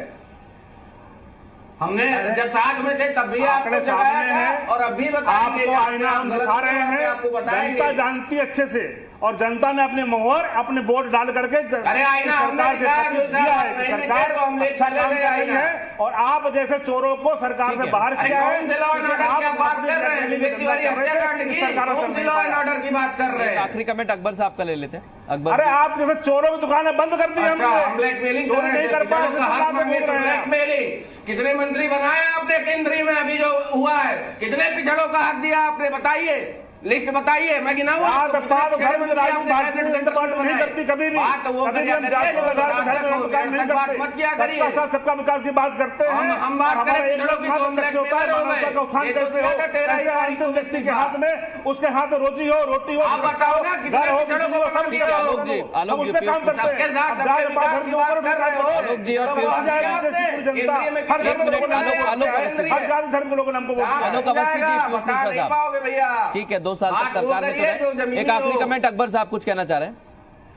हमने जब साथ में थे तब भी आपको जगाया था, और अभी बताएंगे। आपको आईना हम दिखा रहे हैं, आपको बताएंगे। जनता जानती है अच्छे से, और जनता ने अपने मोहर अपने वोट डाल करके अरे आईना हमने दिया है। सरकार को हम ले चले गए हैं, और आप जैसे चोरों को सरकार से बाहर किया है। कौन से लॉ एंड ऑर्डर की बात कर रहे हैं? विवेक तिवारी हत्याकांड की कौन सी लॉ एंड ऑर्डर की बात कर रहे हैं? आखिरी कमेंट अकबर साहब का ले लेते हैं। अकबर, अरे आप जैसे चोरों की दुकानें बंद कर दी हमने। हम ब्लैकमेलिंग कर रहे हैं। ब्लैकमेलिंग कितने मंत्री बनाए आपने केंद्रीय में? अभी जो हुआ है, कितने पिछड़ों का हक दिया आपने? बताइए। लिस्ट बताइए, मैं गिनाऊं आपको। बात धर्म की राजनीति भारतीय जनता पार्टी नहीं करती कभी भी। कभी हम जाति के आधार पर धर्म का काम नहीं करते। मत किया करिए। सबका साथ सबका विकास की बात करते हैं। हम हम बात करें पिछड़ों की तो हम लक्ष्य होता है मानवता का उत्थान कैसे हो, कैसे अंतिम व्यक्ति के हाथ में, उसके हाथ में रोजी हो, रोटी हो, आप बताओ ना कि घर हो, पिछड़ों को सब दिया हो। हम उस पे काम करते हैं। जाति पात धर्म के ऊपर उठ रहे हो, आ जाएगी देश की पूरी जनता। हर धर्म के लोगों ने हर जाति धर्म के लोगों ने हमको वोट दिया। ठीक है, दो साल तक सरकार में तो है। एक आखिरी कमेंट, अकबर साहब कुछ कहना चाह रहे हैं?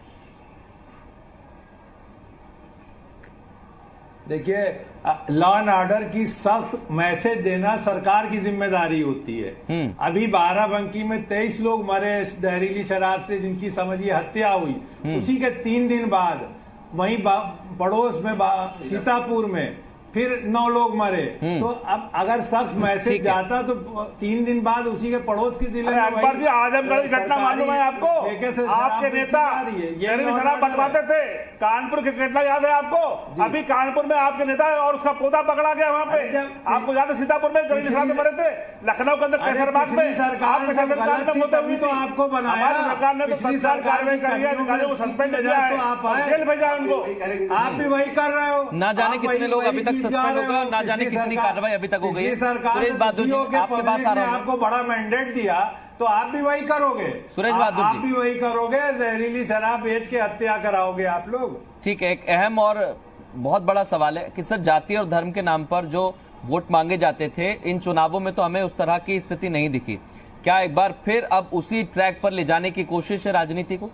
देखिए, लॉ एंड ऑर्डर की सख्त मैसेज देना सरकार की जिम्मेदारी होती है। अभी बाराबंकी में तेईस लोग मरे जहरीली शराब से, जिनकी समझिए हत्या हुई। उसी के तीन दिन बाद वहीं पड़ोस में सीतापुर में फिर नौ लोग मरे। तो अब अगर सख्त मैसेज जाता तो तीन दिन बाद उसी के पड़ोस के जिले में अकबर जी आजमगढ़ की घटना मालूम है आपको? आपके नेता जहरीली शराब बंटवाते थे। कानपुर की घटना याद है आपको? अभी कानपुर में आपके नेता और उसका पोता पकड़ा गया वहाँ पे। आपको याद है सीतापुर में जहरीली शराब मरे थे? लखनऊ के अंदर कैसरबाग में आपके शासनकाल में होते हुए तो आपको बनाया। हमारी सरकार ने तो तत्काल कार्रवाई करी है, अधिकारियों को सस्पेंड किया है, जेल भेजा उनको। आप भी वही कर रहे हो। ना जाने कितने लोग अभी तक सस्पेंड हो गए, ना जाने कितनी कार्रवाई अभी तक हो गई है। सुरेश बहादुर जी, आपके पास आ रहा हूं। आपको बड़ा मैंडेट दिया तो आप भी वही करोगे। सुरेश बहादुर आप भी वही करोगे, जहरीली शराब बेच के हत्या कराओगे आप लोग। ठीक है, एक अहम और बहुत बड़ा सवाल है कि सर जाति और धर्म के नाम पर जो वोट मांगे जाते थे, इन चुनावों में तो हमें उस तरह की स्थिति नहीं दिखी। क्या एक बार फिर अब उसी ट्रैक पर ले जाने की कोशिश है राजनीति को?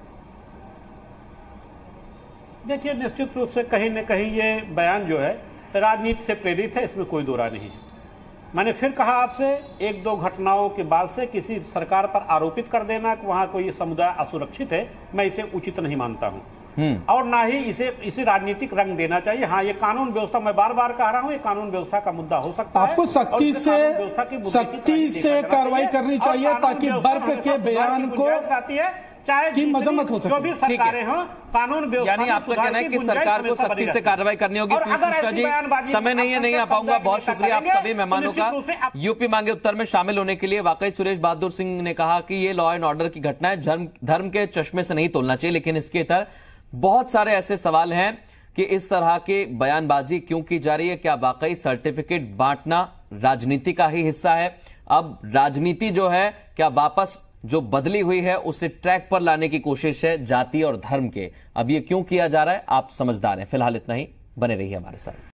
देखिए, निश्चित रूप से कहीं न कहीं ये बयान जो है राजनीति से प्रेरित है, इसमें कोई दो राय नहीं है। मैंने फिर कहा आपसे, एक दो घटनाओं के बाद से किसी सरकार पर आरोपित कर देना कि वहां कोई समुदाय असुरक्षित है, मैं इसे उचित नहीं मानता हूं। और ना ही इसे इसे राजनीतिक रंग देना चाहिए। हाँ, ये कानून व्यवस्था, मैं बार बार कह रहा हूँ, ये कानून व्यवस्था का मुद्दा हो सकता है। आपको सख्ती से सख्ती से कार्रवाई करनी चाहिए ताकि बर्क के बयान को आती है, चाहे की मजम्मत हो सके। जो भी सरकारें हों, कानून व्यवस्था, यानी आपका कहना है कि सरकार को सख्ती से कार्रवाई करनी होगी। जी, समय नहीं है, नहीं आ पाऊंगा। बहुत शुक्रिया आप सभी मेहमानों का यूपी मांगे उत्तर में शामिल होने के लिए। वाकई सुरेश बहादुर सिंह ने कहा कि ये लॉ एंड ऑर्डर की घटना है, धर्म धर्म के चश्मे से नहीं तोलना चाहिए। लेकिन इसके इतर बहुत सारे ऐसे सवाल हैं कि इस तरह की बयानबाजी क्यों की जा रही है? क्या वाकई सर्टिफिकेट बांटना राजनीति का ही हिस्सा है? अब राजनीति जो है क्या वापस जो बदली हुई है उसे ट्रैक पर लाने की कोशिश है जाति और धर्म के? अब ये क्यों किया जा रहा है, आप समझदार हैं। फिलहाल इतना ही, बने रहिए हमारे साथ।